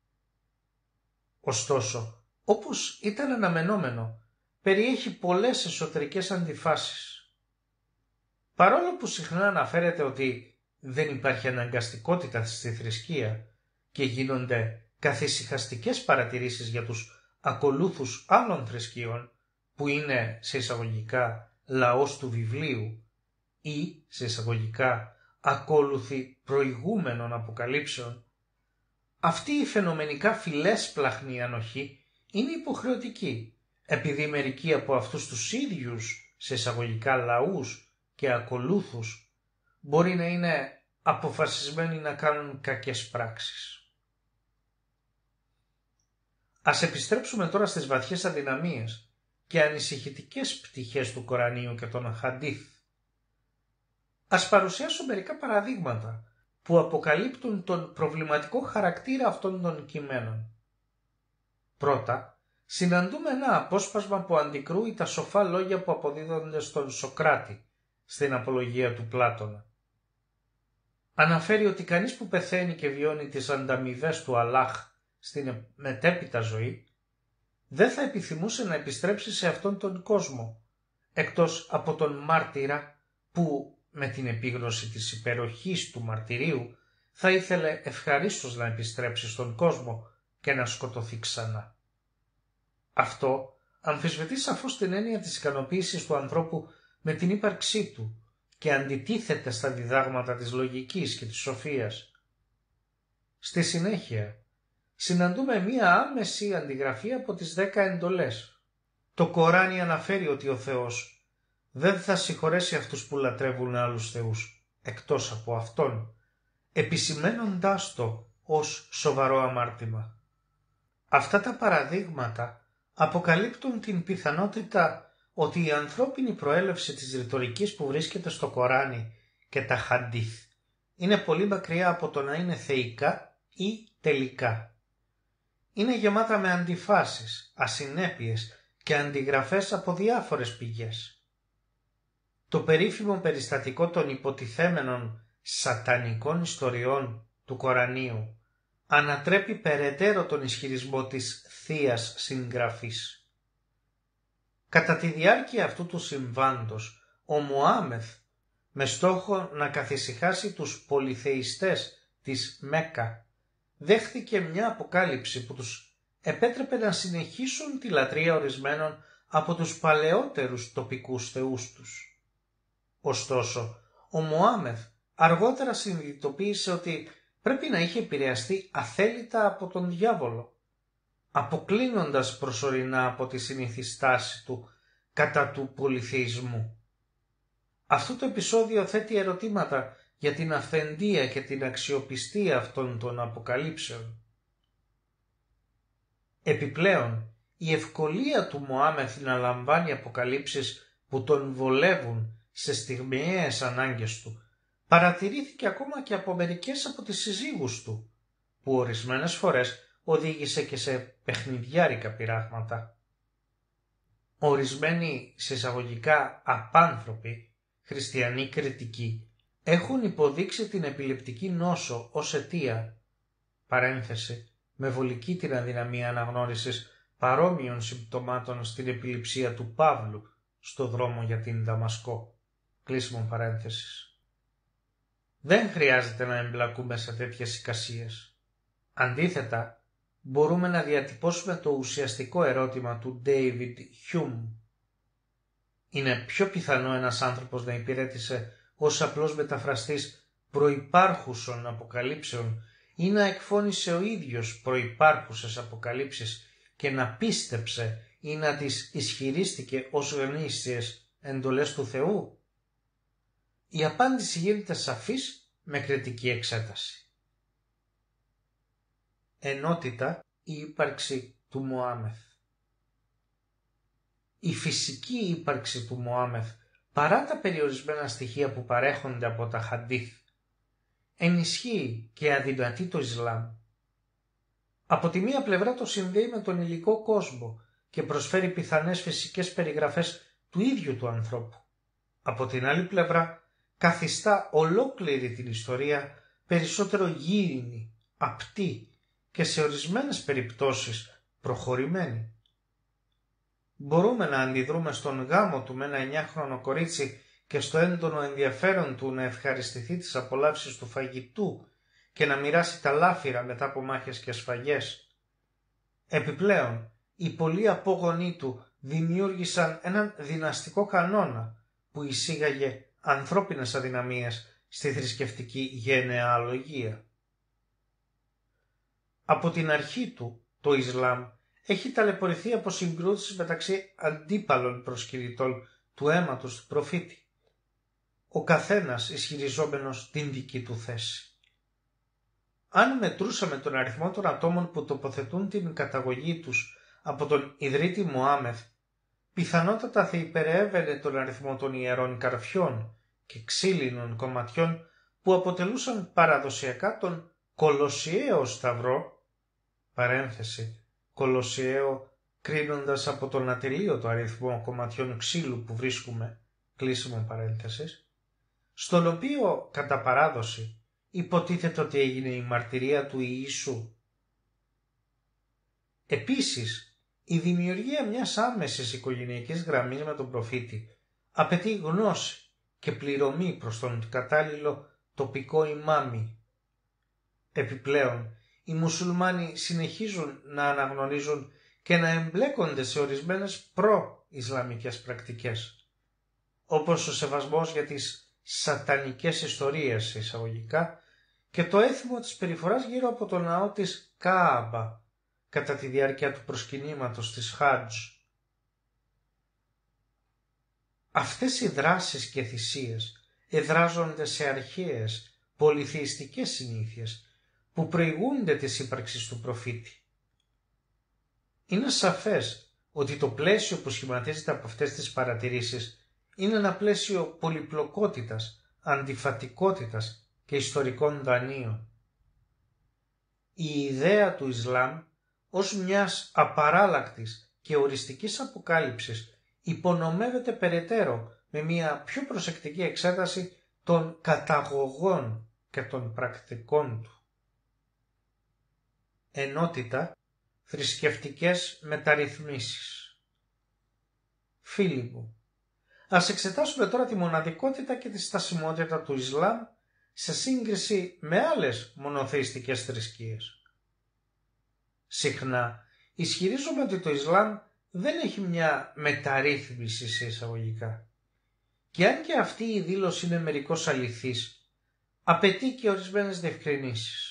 Ωστόσο, όπως ήταν αναμενόμενο, περιέχει πολλές εσωτερικές αντιφάσεις. Παρόλο που συχνά αναφέρεται ότι δεν υπάρχει αναγκαστικότητα στη θρησκεία και γίνονται καθησυχαστικές παρατηρήσεις για τους ακολούθους άλλων θρησκείων, που είναι σε εισαγωγικά λαός του βιβλίου ή σε εισαγωγικά ακόλουθοι προηγούμενων αποκαλύψεων, αυτή η φαινομενικά φιλέσπλαχνη ανοχή είναι υποχρεωτική, επειδή μερικοί από αυτούς τους ίδιους σε εισαγωγικά λαούς και ακολούθους μπορεί να είναι αποφασισμένοι να κάνουν κακές πράξεις. Ας επιστρέψουμε τώρα στις βαθιές αδυναμίες και ανησυχητικές πτυχές του Κορανίου και των Χαντίθ. Ας παρουσιάσω μερικά παραδείγματα που αποκαλύπτουν τον προβληματικό χαρακτήρα αυτών των κειμένων. Πρώτα, συναντούμε ένα απόσπασμα που αντικρούει τα σοφά λόγια που αποδίδονται στον Σοκράτη στην απολογία του Πλάτωνα. αναφέρει ότι κανείς που πεθαίνει και βιώνει τις ανταμοιβές του Αλλάχ στην μετέπειτα ζωή δεν θα επιθυμούσε να επιστρέψει σε αυτόν τον κόσμο, εκτός από τον μάρτυρα που με την επίγνωση της υπεροχής του μαρτυρίου θα ήθελε ευχαρίστως να επιστρέψει στον κόσμο και να σκοτωθεί ξανά. Αυτό αμφισβητεί σαφώς την έννοια της ικανοποίησης του ανθρώπου με την ύπαρξή του και αντιτίθεται στα διδάγματα της λογικής και της σοφίας. Στη συνέχεια, συναντούμε μία άμεση αντιγραφή από τις 10 εντολές. Το Κοράνι αναφέρει ότι ο Θεός δεν θα συγχωρέσει αυτούς που λατρεύουν άλλους θεούς εκτός από Αυτόν, επισημαίνοντάς το ως σοβαρό αμάρτημα. Αυτά τα παραδείγματα αποκαλύπτουν την πιθανότητα ότι η ανθρώπινη προέλευση της ρητορικής που βρίσκεται στο Κοράνι και τα Χαντίθ είναι πολύ μακριά από το να είναι θεϊκά ή τελικά. Είναι γεμάτα με αντιφάσεις, ασυνέπειες και αντιγραφές από διάφορες πηγές. Το περίφημο περιστατικό των υποτιθέμενων σατανικών ιστοριών του Κορανίου ανατρέπει περαιτέρω τον ισχυρισμό της θείας συγγραφής. Κατά τη διάρκεια αυτού του συμβάντος, ο Μωάμεθ, με στόχο να καθησυχάσει τους πολυθεϊστές της Μέκκα, δέχθηκε μια αποκάλυψη που τους επέτρεπε να συνεχίσουν τη λατρεία ορισμένων από τους παλαιότερους τοπικούς θεούς τους. Ωστόσο, ο Μωάμεθ αργότερα συνειδητοποίησε ότι πρέπει να είχε επηρεαστεί αθέλητα από τον διάβολο, αποκλίνοντας προσωρινά από τη συνήθη στάση του κατά του πολυθεϊσμού. Αυτό το επεισόδιο θέτει ερωτήματα για την αυθεντία και την αξιοπιστία αυτών των αποκαλύψεων. Επιπλέον, η ευκολία του Μωάμεθ να λαμβάνει αποκαλύψεις που τον βολεύουν σε στιγμιαίες ανάγκες του παρατηρήθηκε ακόμα και από μερικές από τις συζύγους του, που ορισμένες φορές οδήγησε και σε παιχνιδιάρικα πειράγματα. Ορισμένοι συσσαγωγικά απάνθρωποι χριστιανοί κριτικοί έχουν υποδείξει την επιληπτική νόσο ως αιτία, παρένθεση, με βολική την αδυναμία αναγνώρισης παρόμοιων συμπτωμάτων στην επιληψία του Παύλου στο δρόμο για την Δαμασκό, κλείσιμο παρένθεσης. Δεν χρειάζεται να εμπλακούμε σε τέτοιες εικασίες. Αντίθετα, μπορούμε να διατυπώσουμε το ουσιαστικό ερώτημα του David Hume. Είναι πιο πιθανό ένας άνθρωπος να υπηρέτησε ως απλός μεταφραστής προϋπάρχουσων αποκαλύψεων ή να εκφώνησε ο ίδιος προϋπάρχουσες αποκαλύψεις και να πίστεψε ή να τις ισχυρίστηκε ως γνήσιες εντολές του Θεού? Η απάντηση γίνεται σαφής με κριτική εξέταση. Ενότητα η ύπαρξη του Μωάμεθ. Η φυσική ύπαρξη του Μωάμεθ, παρά τα περιορισμένα στοιχεία που παρέχονται από τα Χαντίθ, ενισχύει και αδυνατεί το Ισλάμ. Από τη μία πλευρά το συνδέει με τον υλικό κόσμο και προσφέρει πιθανές φυσικές περιγραφές του ίδιου του ανθρώπου. Από την άλλη πλευρά καθιστά ολόκληρη την ιστορία περισσότερο γήινη, απτή και σε ορισμένες περιπτώσεις προχωρημένη. Μπορούμε να αντιδρούμε στον γάμο του με ένα 9χρονο κορίτσι και στο έντονο ενδιαφέρον του να ευχαριστηθεί τις απολαύσεις του φαγητού και να μοιράσει τα λάφυρα μετά από μάχες και σφαγές. Επιπλέον, οι πολλοί απόγονοί του δημιούργησαν έναν δυναστικό κανόνα που εισήγαγε ανθρώπινες αδυναμίες στη θρησκευτική γενεαλογία. Από την αρχή του, το Ισλάμ έχει ταλαιπωρηθεί από συγκρούσεις μεταξύ αντίπαλων προσκυνητών του αίματος του προφήτη, ο καθένας ισχυριζόμενος την δική του θέση. Αν μετρούσαμε τον αριθμό των ατόμων που τοποθετούν την καταγωγή τους από τον ιδρύτη Μωάμεθ, πιθανότατα θα υπερεύαινε τον αριθμό των ιερών καρφιών και ξύλινων κομματιών που αποτελούσαν παραδοσιακά τον Κολοσιαίο Σταυρό, παρένθεση, Κολοσιαίο κρίνοντας από τον ατελείωτο αριθμό κομματιών ξύλου που βρίσκουμε, κλείσιμο παρένθεσης, στον οποίο κατά παράδοση υποτίθεται ότι έγινε η μαρτυρία του Ιησού. Επίσης, η δημιουργία μιας άμεσης οικογενειακής γραμμής με τον προφήτη απαιτεί γνώση και πληρωμή προς τον κατάλληλο τοπικό ημάμι. Επιπλέον, οι μουσουλμάνοι συνεχίζουν να αναγνωρίζουν και να εμπλέκονται σε ορισμένες προ-ισλαμικές πρακτικές, όπως ο σεβασμός για τις σατανικές ιστορίες εισαγωγικά και το έθιμο της περιφοράς γύρω από το ναό της Κάαμπα κατά τη διάρκεια του προσκυνήματος της Χάτζ. Αυτές οι δράσεις και θυσίες εδράζονται σε αρχαίες πολυθεϊστικές συνήθειες που προηγούνται της ύπαρξης του προφήτη. Είναι σαφές ότι το πλαίσιο που σχηματίζεται από αυτές τις παρατηρήσεις είναι ένα πλαίσιο πολυπλοκότητας, αντιφατικότητας και ιστορικών δανείων. Η ιδέα του Ισλάμ ως μιας απαράλλακτης και οριστικής αποκάλυψης υπονομεύεται περαιτέρω με μια πιο προσεκτική εξέταση των καταγωγών και των πρακτικών του. Ενότητα, θρησκευτικές μεταρρυθμίσεις. Φίλοι μου, ας εξετάσουμε τώρα τη μοναδικότητα και τη στασιμότητα του Ισλάμ σε σύγκριση με άλλες μονοθεϊστικές θρησκείες. Συχνά ισχυρίζομαι ότι το Ισλάμ δεν έχει μια μεταρρύθμιση σε εισαγωγικά. Και αν και αυτή η δήλωση είναι μερικώς αληθής, απαιτεί και ορισμένες διευκρινήσεις.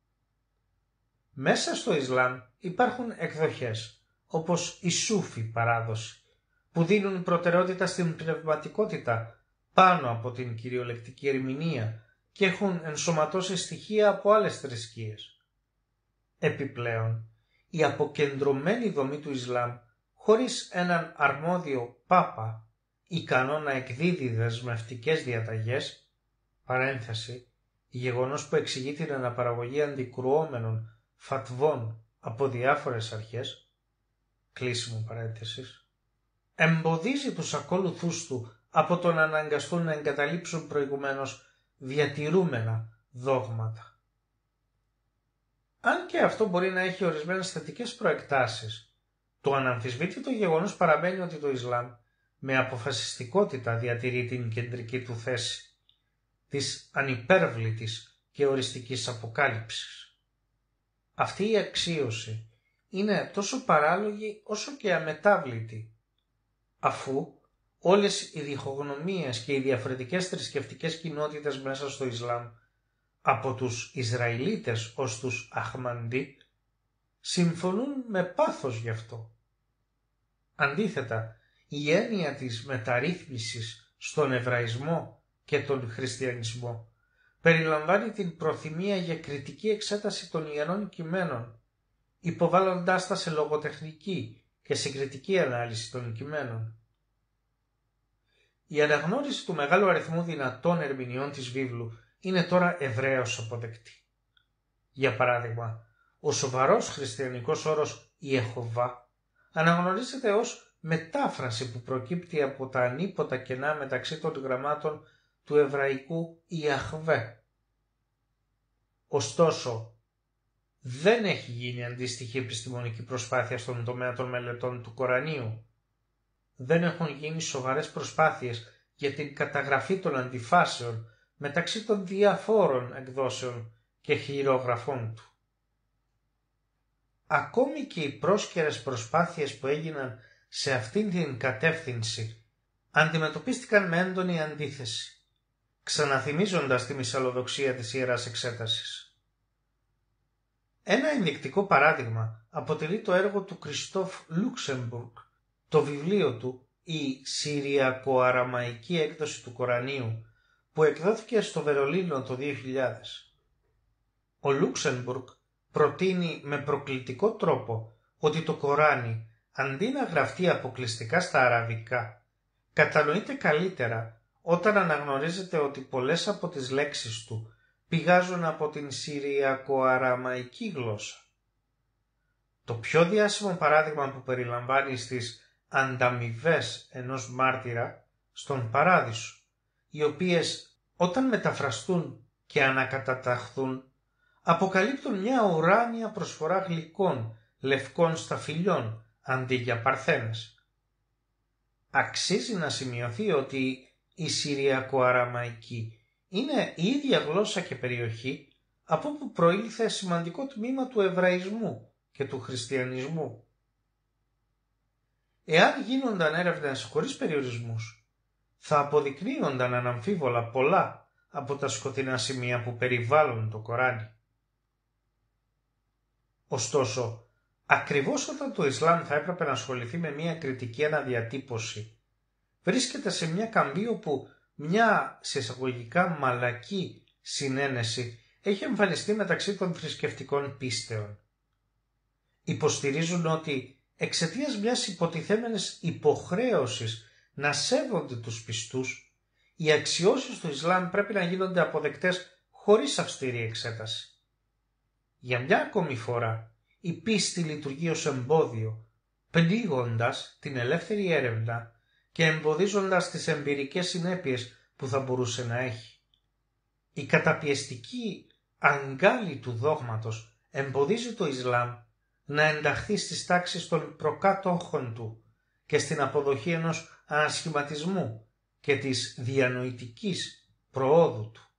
Μέσα στο Ισλάμ υπάρχουν εκδοχές, όπως η Σούφη παράδοση, που δίνουν προτεραιότητα στην πνευματικότητα πάνω από την κυριολεκτική ερμηνεία και έχουν ενσωματώσει στοιχεία από άλλες θρησκείες. Επιπλέον, η αποκεντρωμένη δομή του Ισλάμ, χωρίς έναν αρμόδιο πάπα, ικανό να εκδίδει δεσμευτικές διαταγές, παρένθεση, γεγονός που εξηγεί την αναπαραγωγή αντικρουόμενων φατβών από διάφορες αρχές, κλείσιμο παρένθεσης, εμποδίζει τους ακόλουθούς του από το να αναγκαστούν να εγκαταλείψουν προηγουμένως διατηρούμενα δόγματα. Αν και αυτό μπορεί να έχει ορισμένες θετικές προεκτάσεις, το αναμφισβήτητο γεγονός παραμένει ότι το Ισλάμ με αποφασιστικότητα διατηρεί την κεντρική του θέση της ανυπέρβλητης και οριστικής αποκάλυψης. Αυτή η αξίωση είναι τόσο παράλογη όσο και αμετάβλητη, αφού όλες οι διχογνωμίες και οι διαφορετικές θρησκευτικές κοινότητες μέσα στο Ισλάμ, από τους Ισραηλίτες ως τους Αχμαντί, συμφωνούν με πάθος γι' αυτό. Αντίθετα, η έννοια της μεταρρύθμισης στον Εβραϊσμό και τον Χριστιανισμό περιλαμβάνει την προθυμία για κριτική εξέταση των Ιερών Κειμένων, υποβάλλοντάς τα σε λογοτεχνική και συγκριτική ανάλυση των κειμένων. Η αναγνώριση του μεγάλου αριθμού δυνατών ερμηνεών της βίβλου είναι τώρα ευρέως αποδεκτή. Για παράδειγμα, ο σοβαρός χριστιανικός όρος Ιεχωβά αναγνωρίζεται ως μετάφραση που προκύπτει από τα ανίποτα κενά μεταξύ των γραμμάτων του εβραϊκού Ιαχβέ. Ωστόσο, δεν έχει γίνει αντίστοιχη επιστημονική προσπάθεια στον τομέα των μελετών του Κορανίου. Δεν έχουν γίνει σοβαρές προσπάθειες για την καταγραφή των αντιφάσεων μεταξύ των διαφόρων εκδόσεων και χειρογραφών του. Ακόμη και οι πρόσκαιρες προσπάθειες που έγιναν σε αυτήν την κατεύθυνση αντιμετωπίστηκαν με έντονη αντίθεση, ξαναθυμίζοντας τη μυσαλλοδοξία της Ιεράς Εξέτασης. Ένα ενδεικτικό παράδειγμα αποτελεί το έργο του Κριστόφ Λούξεμπουργκ, το βιβλίο του «Η Συριακοαραμαϊκή έκδοση του Κορανίου», που εκδόθηκε στο Βερολίνο το 2000. Ο Λούξεμπουργκ προτείνει με προκλητικό τρόπο ότι το Κοράνι, αντί να γραφτεί αποκλειστικά στα αραβικά, κατανοείται καλύτερα όταν αναγνωρίζεται ότι πολλές από τις λέξεις του πηγάζουν από την Συριακοαραμαϊκή γλώσσα. Το πιο διάσημο παράδειγμα που περιλαμβάνει στις ανταμοιβές ενός μάρτυρα στον Παράδεισο, οι οποίες όταν μεταφραστούν και ανακαταταχθούν, αποκαλύπτουν μια ουράνια προσφορά γλυκών, λευκών σταφυλιών, αντί για παρθένες. Αξίζει να σημειωθεί ότι η Συριακο-Αραμαϊκή είναι η ίδια γλώσσα και περιοχή από όπου προήλθε σημαντικό τμήμα του Εβραϊσμού και του Χριστιανισμού. Εάν γίνονταν έρευνες χωρίς περιορισμούς, θα αποδεικνύονταν αναμφίβολα πολλά από τα σκοτεινά σημεία που περιβάλλουν το Κοράνι. Ωστόσο, ακριβώς όταν το Ισλάμ θα έπρεπε να ασχοληθεί με μια κριτική αναδιατύπωση, βρίσκεται σε μια καμπή όπου μια σε εισαγωγικά μαλακή συνένεση έχει εμφανιστεί μεταξύ των θρησκευτικών πίστεων. Υποστηρίζουν ότι εξαιτίας μιας υποτιθέμενης υποχρέωσης να σέβονται τους πιστούς, οι αξιώσεις του Ισλάμ πρέπει να γίνονται αποδεκτές χωρίς αυστηρή εξέταση. Για μια ακόμη φορά, η πίστη λειτουργεί ως εμπόδιο, πνίγοντας την ελεύθερη έρευνα και εμποδίζοντας τις εμπειρικές συνέπειες που θα μπορούσε να έχει. Η καταπιεστική αγκάλη του δόγματος εμποδίζει το Ισλάμ να ενταχθεί στις τάξεις των προκάτοχων του και στην αποδοχή ενός ανασχηματισμού και της διανοητικής προόδου του.